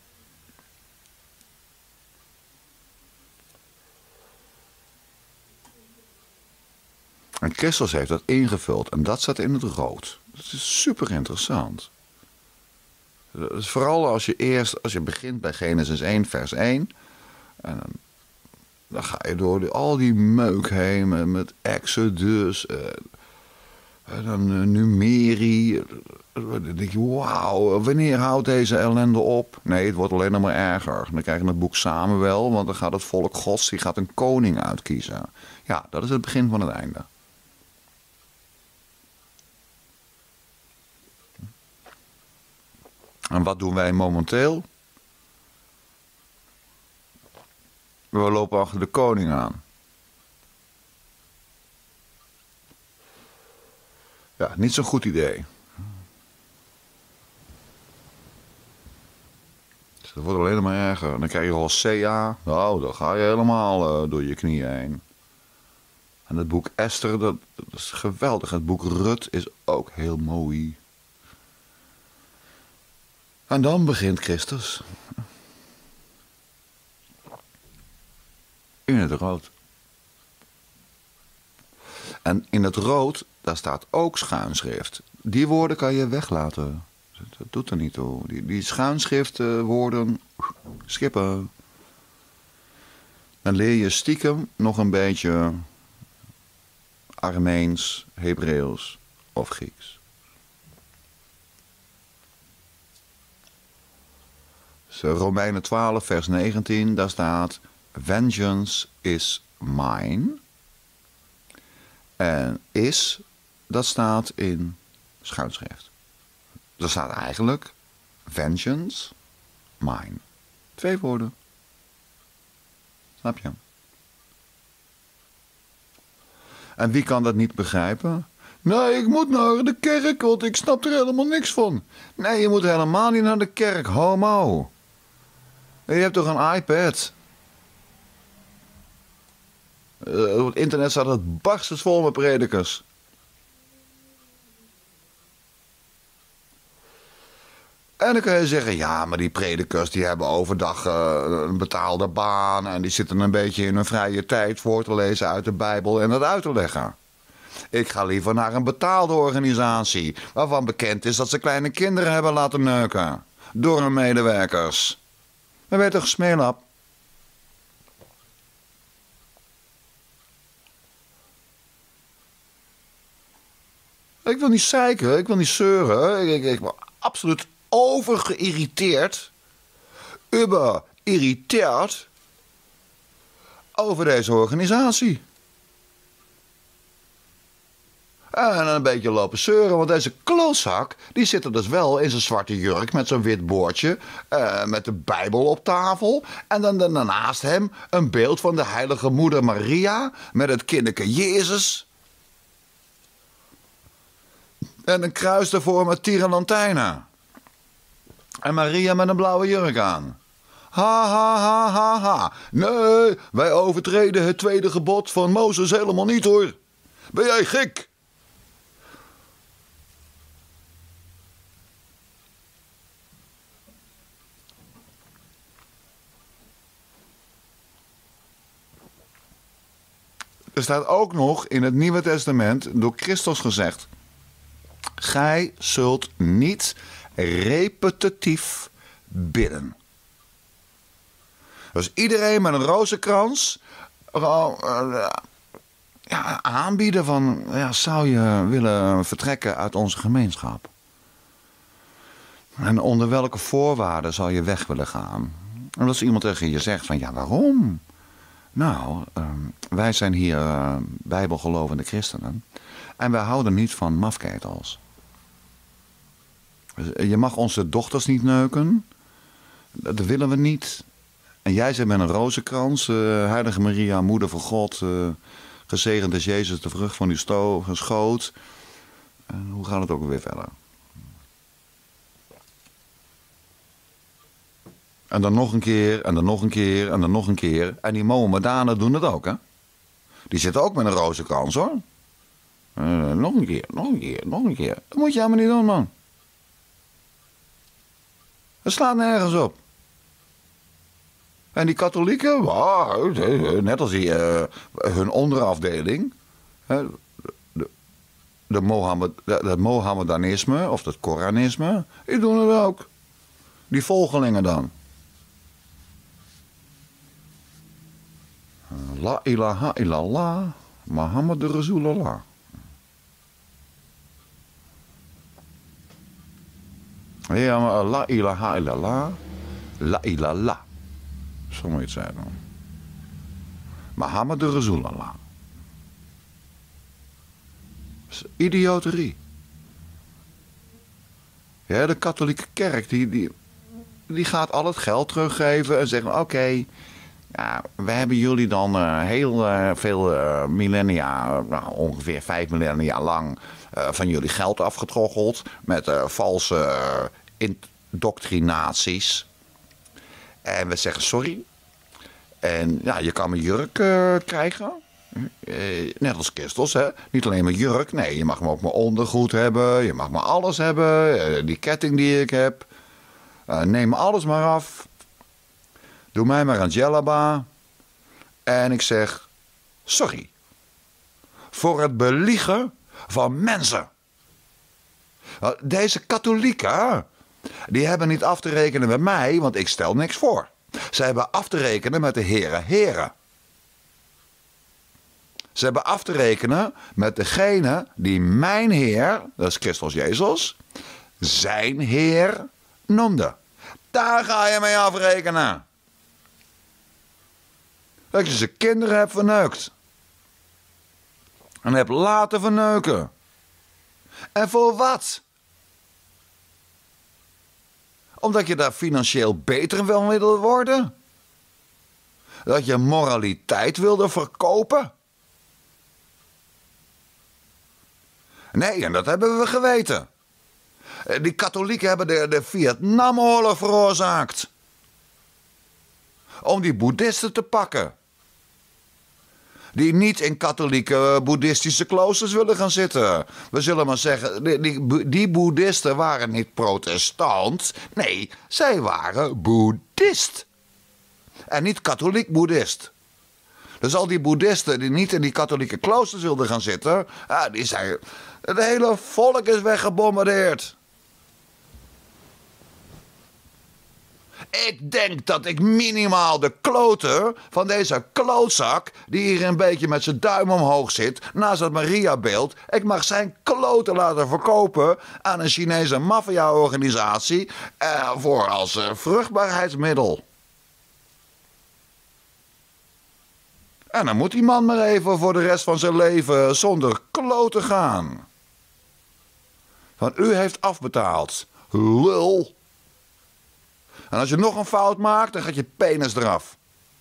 En Christus heeft dat ingevuld en dat staat in het rood. Dat is super interessant. Dus vooral als je begint bij Genesis 1 vers 1 en dan ga je door al die meuk heen met Exodus, en dan Numeri. Dan denk je, wauw, wanneer houdt deze ellende op? Nee, het wordt alleen nog maar erger. Dan krijg je het boek Samuel, want dan gaat het volk Gods, die gaat een koning uitkiezen. Ja, dat is het begin van het einde. En wat doen wij momenteel? We lopen achter de koning aan. Ja, niet zo'n goed idee. Dus dat wordt alleen maar erger. Dan krijg je Hosea. Nou, dan ga je helemaal door je knieën heen. En het boek Esther, dat is geweldig. Het boek Rut is ook heel mooi. En dan begint Christus. In het rood. En in het rood, daar staat ook schuinschrift. Die woorden kan je weglaten. Dat doet er niet toe. Die schuinschriftwoorden skippen. Dan leer je stiekem nog een beetje Armeens, Hebreeuws of Grieks. Dus Romeinen 12 vers 19, daar staat: Vengeance is mine. En is, dat staat in schuinschrift. Er staat eigenlijk vengeance, mine. 2 woorden. Snap je? En wie kan dat niet begrijpen? Nee, ik moet naar de kerk, want ik snap er helemaal niks van. Nee, je moet helemaal niet naar de kerk, homo. Je hebt toch een iPad? Op het internet staat het barstens vol met predikers. En dan kan je zeggen, ja, maar die predikers die hebben overdag een betaalde baan en die zitten een beetje in hun vrije tijd voor te lezen uit de Bijbel en dat uit te leggen. Ik ga liever naar een betaalde organisatie waarvan bekend is dat ze kleine kinderen hebben laten neuken door hun medewerkers. Dan ben je toch smeerlap? Ik wil niet zeiken, ik wil niet zeuren. Ik ben absoluut overgeïrriteerd, irriteerd over deze organisatie. En een beetje lopen zeuren, want deze klootzak, die zit er dus wel in zijn zwarte jurk met zo'n wit boordje, met de Bijbel op tafel. En dan naast hem een beeld van de heilige moeder Maria met het kinderke Jezus. En een kruis ervoor met tierenlantijnen. En Maria met een blauwe jurk aan. Ha, ha, ha, ha, ha. Nee, wij overtreden het tweede gebod van Mozes helemaal niet, hoor. Ben jij gek? Er staat ook nog in het Nieuwe Testament door Christus gezegd: gij zult niet repetitief bidden. Dus iedereen met een rozenkrans aanbieden van, zou je willen vertrekken uit onze gemeenschap? En onder welke voorwaarden zou je weg willen gaan? En als iemand tegen je zegt van, waarom? Nou, wij zijn hier bijbelgelovende christenen. En wij houden niet van mafketels. Je mag onze dochters niet neuken. Dat willen we niet. En jij zit met een rozenkrans. Heilige Maria, moeder van God. Gezegend is Jezus, de vrucht van uw schoot. En hoe gaat het ook weer verder? En dan nog een keer, en dan nog een keer, en dan nog een keer. En die Mohammedanen doen het ook, hè? Die zitten ook met een rozenkrans, hoor. Nog een keer, nog een keer, nog een keer. Dat moet je helemaal niet doen, man. Dat slaat nergens op. En die katholieken, net als hun onderafdeling, het Mohammedanisme of het Koranisme, die doen het ook. Die volgelingen dan. La ilaha illallah, Muhammad Rasulullah. Ja, maar la ilaha illallah, la ilallah. Zo moet je het zeggen. Muhammad Rasulullah. Dat is idioterie. Ja, de katholieke kerk die gaat al het geld teruggeven en zeggen: oké, we hebben jullie dan heel veel millennia, ongeveer 5 millennia lang, van jullie geld afgetroggeld met valse indoctrinaties. En we zeggen sorry. En je kan mijn jurk krijgen. Net als Christus, hè. Niet alleen mijn jurk. Nee, je mag me ook mijn ondergoed hebben. Je mag me alles hebben. Die ketting die ik heb. Neem me alles maar af. Doe mij maar een djellaba. En ik zeg sorry. Voor het beliegen van mensen. Deze katholieken, die hebben niet af te rekenen met mij, want ik stel niks voor. Ze hebben af te rekenen met de heren. Ze hebben af te rekenen met degene die mijn Heer, dat is Christus Jezus, zijn Heer noemde. Daar ga je mee afrekenen. Dat je zijn kinderen hebt verneukt. En hebt laten verneuken. En voor wat? Omdat je daar financieel beter van wilde worden? Dat je moraliteit wilde verkopen? Nee, en dat hebben we geweten. Die katholieken hebben de Vietnamoorlog veroorzaakt. Om die boeddhisten te pakken. Die niet in katholieke boeddhistische kloosters willen gaan zitten. We zullen maar zeggen, die boeddhisten waren niet protestant. Nee, zij waren boeddhist. En niet katholiek boeddhist. Dus al die boeddhisten die niet in die katholieke kloosters wilden gaan zitten, die zijn, het hele volk is weggebombardeerd. Ik denk dat ik minimaal de klote van deze klootzak, die hier een beetje met zijn duim omhoog zit, naast het Mariabeeld, ik mag zijn kloten laten verkopen aan een Chinese maffia-organisatie voor als vruchtbaarheidsmiddel. En dan moet die man maar even voor de rest van zijn leven zonder kloten gaan. Want u heeft afbetaald. Lul. En als je nog een fout maakt, dan gaat je penis eraf.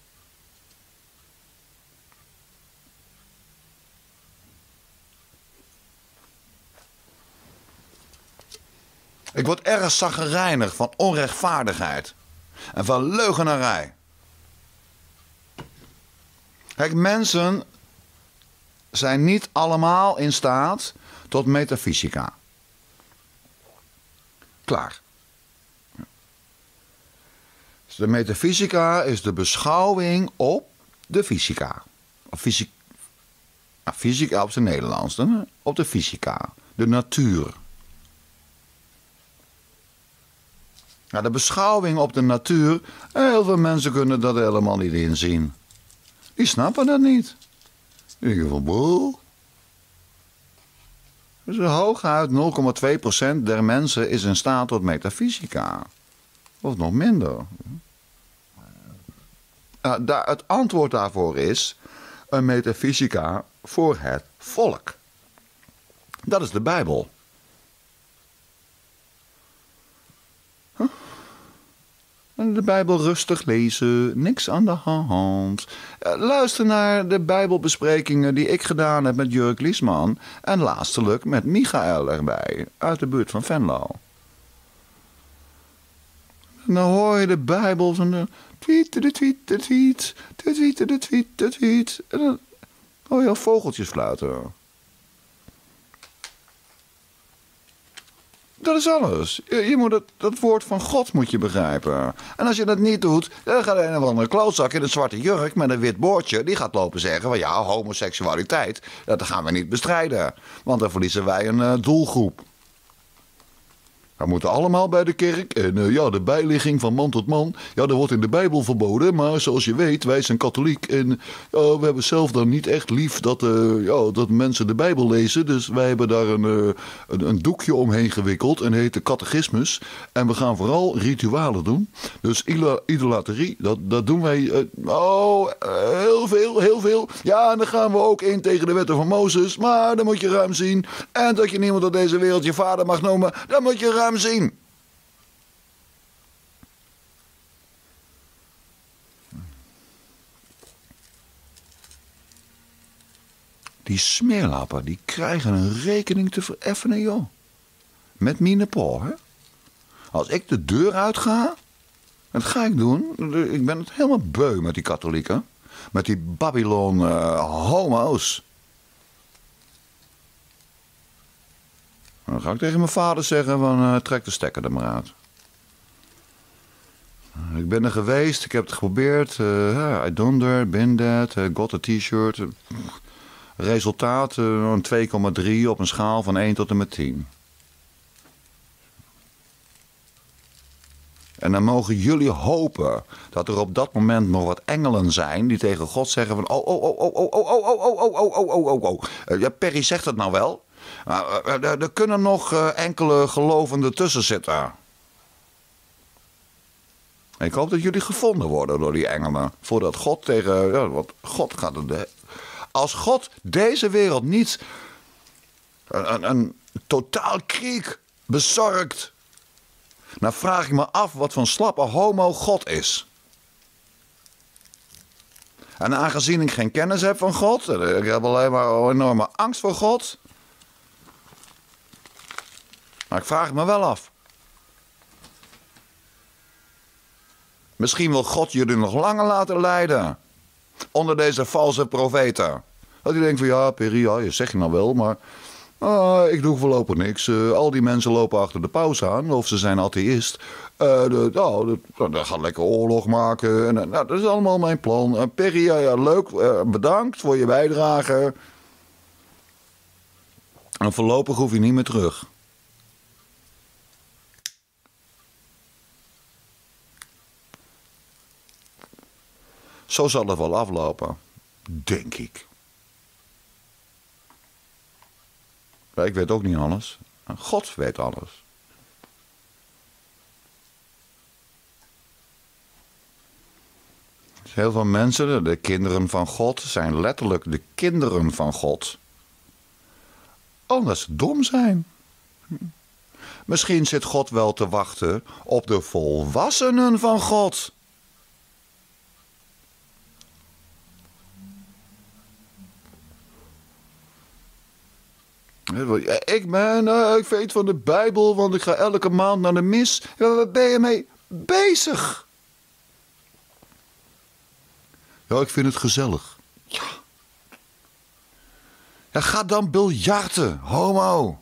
Ik word erg chagrijnig van onrechtvaardigheid. En van leugenarij. Kijk, mensen zijn niet allemaal in staat tot metafysica. Klaar. Dus de metafysica is de beschouwing op de fysica. Nou, fysica op zijn Nederlands dan, op de fysica, de natuur. Nou, de beschouwing op de natuur, heel veel mensen kunnen dat helemaal niet inzien. Die snappen dat niet. Die denken van, boe. Dus hooguit 0,2% der mensen is in staat tot metafysica. Of nog minder. Het antwoord daarvoor is een metafysica voor het volk. Dat is de Bijbel. De Bijbel rustig lezen, niks aan de hand. Luister naar de Bijbelbesprekingen die ik gedaan heb met Jurk Liesman. En laatstelijk met Michael erbij, uit de buurt van Venlo. En dan hoor je de Bijbel van de tweet, de tweet, de tweet, de tweet, de tweet, de tweet. En dan hoor je vogeltjes fluiten. Dat is alles. Je moet dat woord van God moet je begrijpen. En als je dat niet doet, dan gaat een of andere klootzak in een zwarte jurk met een wit boordje, die gaat lopen zeggen van ja, homoseksualiteit, dat gaan we niet bestrijden. Want dan verliezen wij een doelgroep. We moeten allemaal bij de kerk. En de bijligging van man tot man. Ja, dat wordt in de Bijbel verboden. Maar zoals je weet, wij zijn katholiek. En we hebben zelf dan niet echt lief dat mensen de Bijbel lezen. Dus wij hebben daar een doekje omheen gewikkeld. En heet de catechismus. En we gaan vooral ritualen doen. Dus idolaterie, dat doen wij. Heel veel. Ja, en dan gaan we ook in tegen de wetten van Mozes. Maar dan moet je ruim zien. En dat je niemand op deze wereld je vader mag noemen. Dan moet je ruim zien. Die smeerlappen, die krijgen een rekening te vereffenen, joh. Met minepaal, hè. Als ik de deur uit ga, dat ga ik doen. Ik ben het helemaal beu met die katholieken. Met die Babylon homo's. Dan ga ik tegen mijn vader zeggen van trek de stekker er maar uit. Ik ben er geweest, ik heb het geprobeerd. I done there, been that, got a t-shirt. Resultaat een 2,3 op een schaal van 1 tot en met 10. En dan mogen jullie hopen dat er op dat moment nog wat engelen zijn die tegen God zeggen van ja, Perry zegt het nou wel. Er kunnen nog enkele gelovenden tussen zitten. Ik hoop dat jullie gevonden worden door die engelen. Voordat God want God gaat het. Als God deze wereld niet een totaal kriek bezorgt, dan vraag ik me af wat voor slappe homo God is. En aangezien ik geen kennis heb van God, ik heb alleen maar een enorme angst voor God. Maar ik vraag het me wel af. Misschien wil God jullie nog langer laten lijden. Onder deze valse profeten. Dat je denkt van ja, Perry, ja, je zegt je nou wel, maar ik doe voorlopig niks. Al die mensen lopen achter de paus aan, of ze zijn atheïst. Dat gaat lekker oorlog maken. En, dat is allemaal mijn plan. Perry, ja, leuk, bedankt voor je bijdrage. En voorlopig hoef je niet meer terug. Zo zal het wel aflopen, denk ik. Maar ik weet ook niet alles. God weet alles. Heel veel mensen, de kinderen van God, zijn letterlijk de kinderen van God. Omdat ze dom zijn. Misschien zit God wel te wachten op de volwassenen van God. Ik weet van de Bijbel, want ik ga elke maand naar de mis. Ja, waar ben je mee bezig? Ja, ik vind het gezellig. Ja. Ja, ga dan biljarten, homo.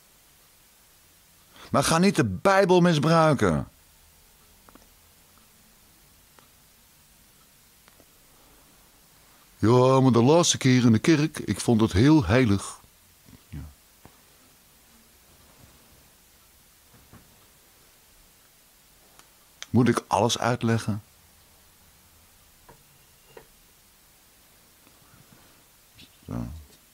Maar ga niet de Bijbel misbruiken. Ja, maar de laatste keer in de kerk, ik vond het heel heilig. Ja. Moet ik alles uitleggen? Zo.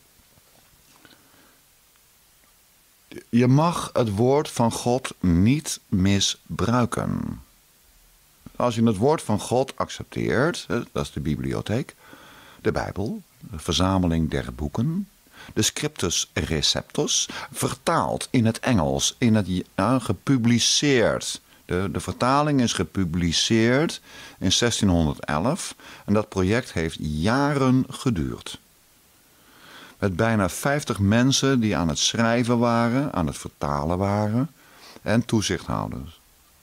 Je mag het woord van God niet misbruiken. Als je het woord van God accepteert, dat is de bibliotheek, de Bijbel, de verzameling der boeken, de scriptus receptus, vertaald in het Engels, gepubliceerd. De vertaling is gepubliceerd in 1611 en dat project heeft jaren geduurd. Met bijna 50 mensen die aan het schrijven waren, aan het vertalen waren en toezichthouders.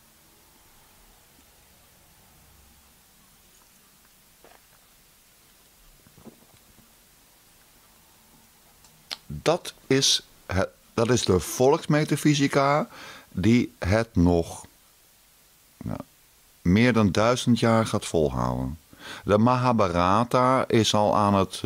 Dat is de volksmetafysica die het nog meer dan 1000 jaar gaat volhouden. De Mahabharata is al aan het,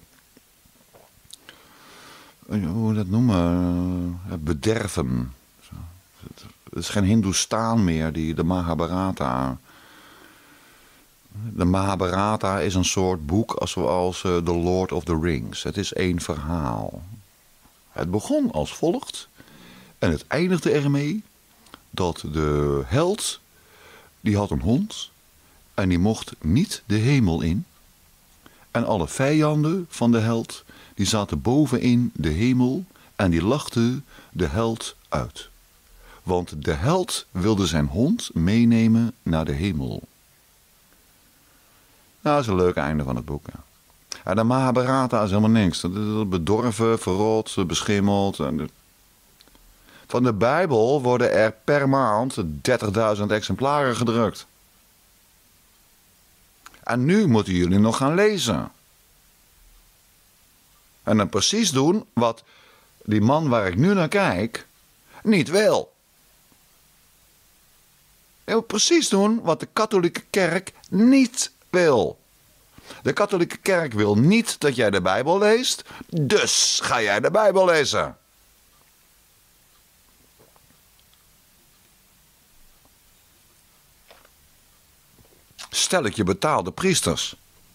hoe we dat noemen, bederven. Het is geen Hindoestaan meer, de Mahabharata. De Mahabharata is een soort boek zoals The Lord of the Rings. Het is één verhaal. Het begon als volgt en het eindigde ermee dat de held, die had een hond en die mocht niet de hemel in. En alle vijanden van de held, die zaten bovenin de hemel en die lachten de held uit. Want de held wilde zijn hond meenemen naar de hemel. Nou, dat is een leuk einde van het boek. Ja. En de Mahabharata is helemaal niks. Dat is bedorven, verrot, beschimmeld. Van de Bijbel worden er per maand 30.000 exemplaren gedrukt. En nu moeten jullie nog gaan lezen. En dan precies doen wat die man waar ik nu naar kijk niet wil. Je moet precies doen wat de katholieke kerk niet wil. De katholieke kerk wil niet dat jij de Bijbel leest, dus ga jij de Bijbel lezen. Stel ik je betaalde priesters.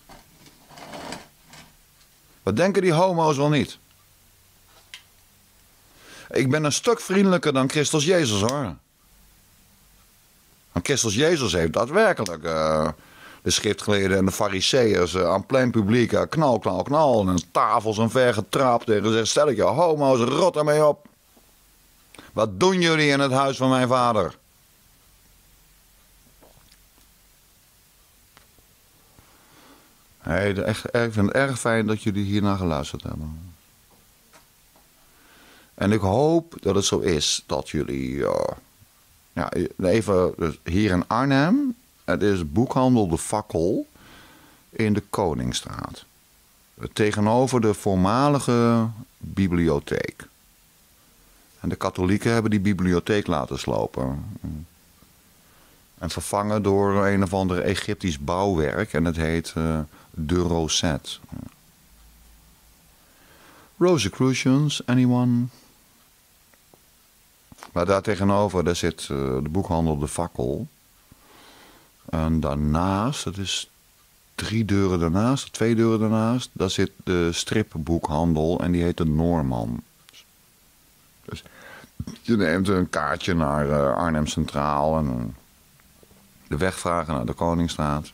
Wat denken die homo's wel niet? Ik ben een stuk vriendelijker dan Christus Jezus, hoor. Want Christus Jezus heeft daadwerkelijk de schriftgeleerden en de fariseeërs aan plein publiek knal, knal, knal. En tafels omver getrapt en gezegd, stel ik je homo's, rot ermee op. Wat doen jullie in het huis van mijn vader? Hey, ik vind het erg fijn dat jullie hiernaar geluisterd hebben. En ik hoop dat het zo is dat jullie... even dus hier in Arnhem. Het is boekhandel De Fakkel in de Koningsstraat. Tegenover de voormalige bibliotheek. En de katholieken hebben die bibliotheek laten slopen. En vervangen door een of ander Egyptisch bouwwerk. En het heet De Rosette. Rosicrucians, anyone? Maar daar tegenover, daar zit de boekhandel De Fakkel. En daarnaast, dat is 2 deuren daarnaast, daar zit de stripboekhandel en die heet de Noorman. Dus je neemt een kaartje naar Arnhem Centraal en de weg vragen naar de Koningsstraat.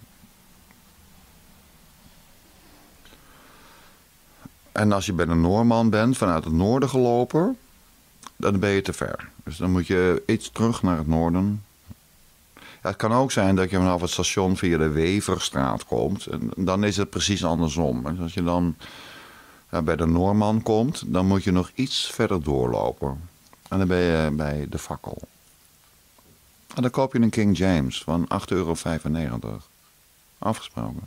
En als je bij de Noorman bent, vanuit het noorden gelopen, dan ben je te ver. Dus dan moet je iets terug naar het noorden. Ja, het kan ook zijn dat je vanaf het station via de Weverstraat komt. En dan is het precies andersom. Dus als je dan bij de Noorman komt, dan moet je nog iets verder doorlopen. En dan ben je bij de Fakkel. En dan koop je een King James van €8,95. Afgesproken.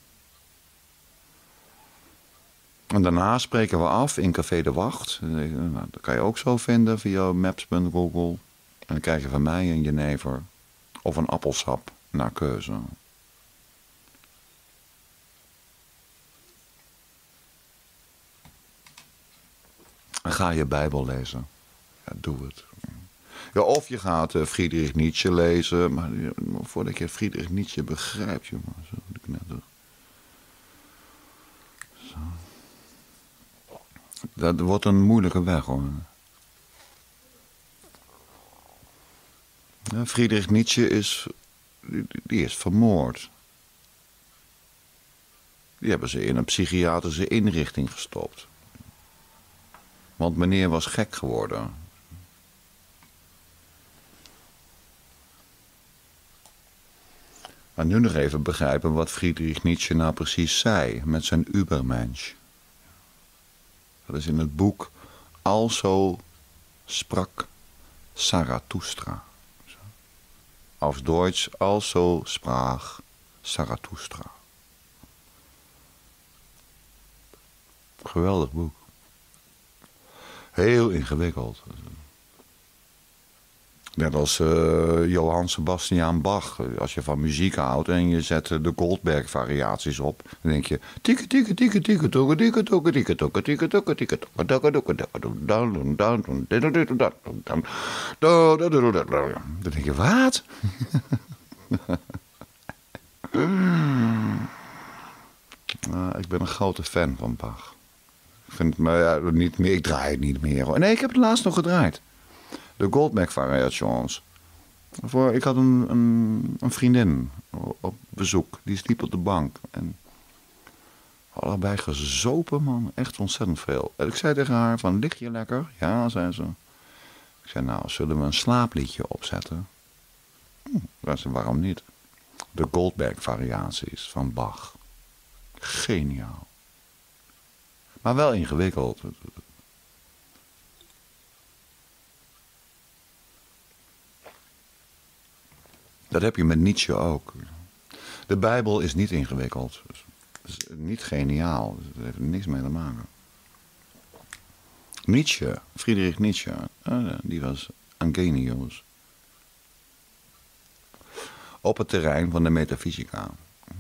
En daarna spreken we af in Café de Wacht. Nou, dat kan je ook zo vinden via maps.google. En dan krijg je van mij een jenever of een appelsap naar keuze. Ga je Bijbel lezen. Ja, doe het. Ja, of je gaat Friedrich Nietzsche lezen. Maar voordat je Friedrich Nietzsche begrijpt, jongen. Zo, zo. Dat wordt een moeilijke weg, hoor. Ja, Friedrich Nietzsche die is vermoord. Die hebben ze in een psychiatrische inrichting gestopt. Want meneer was gek geworden. Maar nu nog even begrijpen wat Friedrich Nietzsche nou precies zei met zijn Übermensch. Dat is in het boek Also sprak Zarathustra. Auf Deutsch Also sprach Zarathustra. Geweldig boek. Heel ingewikkeld. Net als Johann Sebastian Bach. Als je van muziek houdt en je zet de Goldberg variaties op, dan denk je tikke tikke tikke tikke tokke tikke tokke tikke tokke tikke tokke tikke tokke dan denk je wat? Ik ben een grote fan van Bach. Ik vind het maar niet meer. Ik draai het niet meer. Nee, ik heb het laatst nog gedraaid. De Goldberg variations. Ik had een vriendin op bezoek. Die sliep op de bank. En allebei gezopen, man. Echt ontzettend veel. En ik zei tegen haar van, lig je lekker? Ja, zei ze. Ik zei, nou, zullen we een slaapliedje opzetten? Zei ze, waarom niet? De Goldberg variaties van Bach. Geniaal. Maar wel ingewikkeld. Dat heb je met Nietzsche ook. De Bijbel is niet ingewikkeld. Het is niet geniaal. Dat heeft er niks mee te maken. Nietzsche, Friedrich Nietzsche, die was een genius. Op het terrein van de metafysica.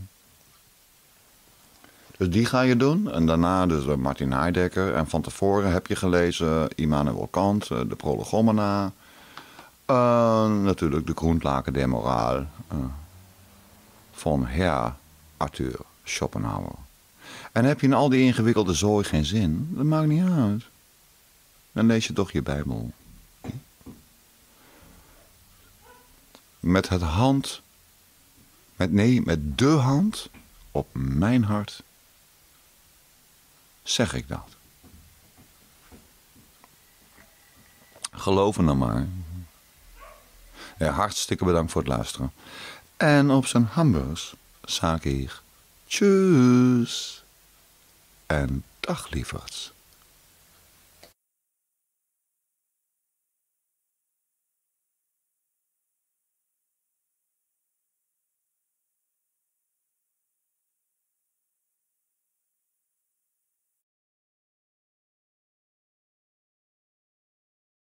Dus die ga je doen. En daarna dus Martin Heidegger. En van tevoren heb je gelezen Immanuel Kant, de Prolegomena. Natuurlijk de Grundlagen der Moral van Herr Arthur Schopenhauer. En heb je in al die ingewikkelde zooi geen zin, dat maakt niet uit. Dan lees je toch je Bijbel. Met de hand op mijn hart zeg ik dat. Geloof me dan maar. Ja, hartstikke bedankt voor het luisteren. En op zijn Hamburgs zeg ik tjus en dag lieverds.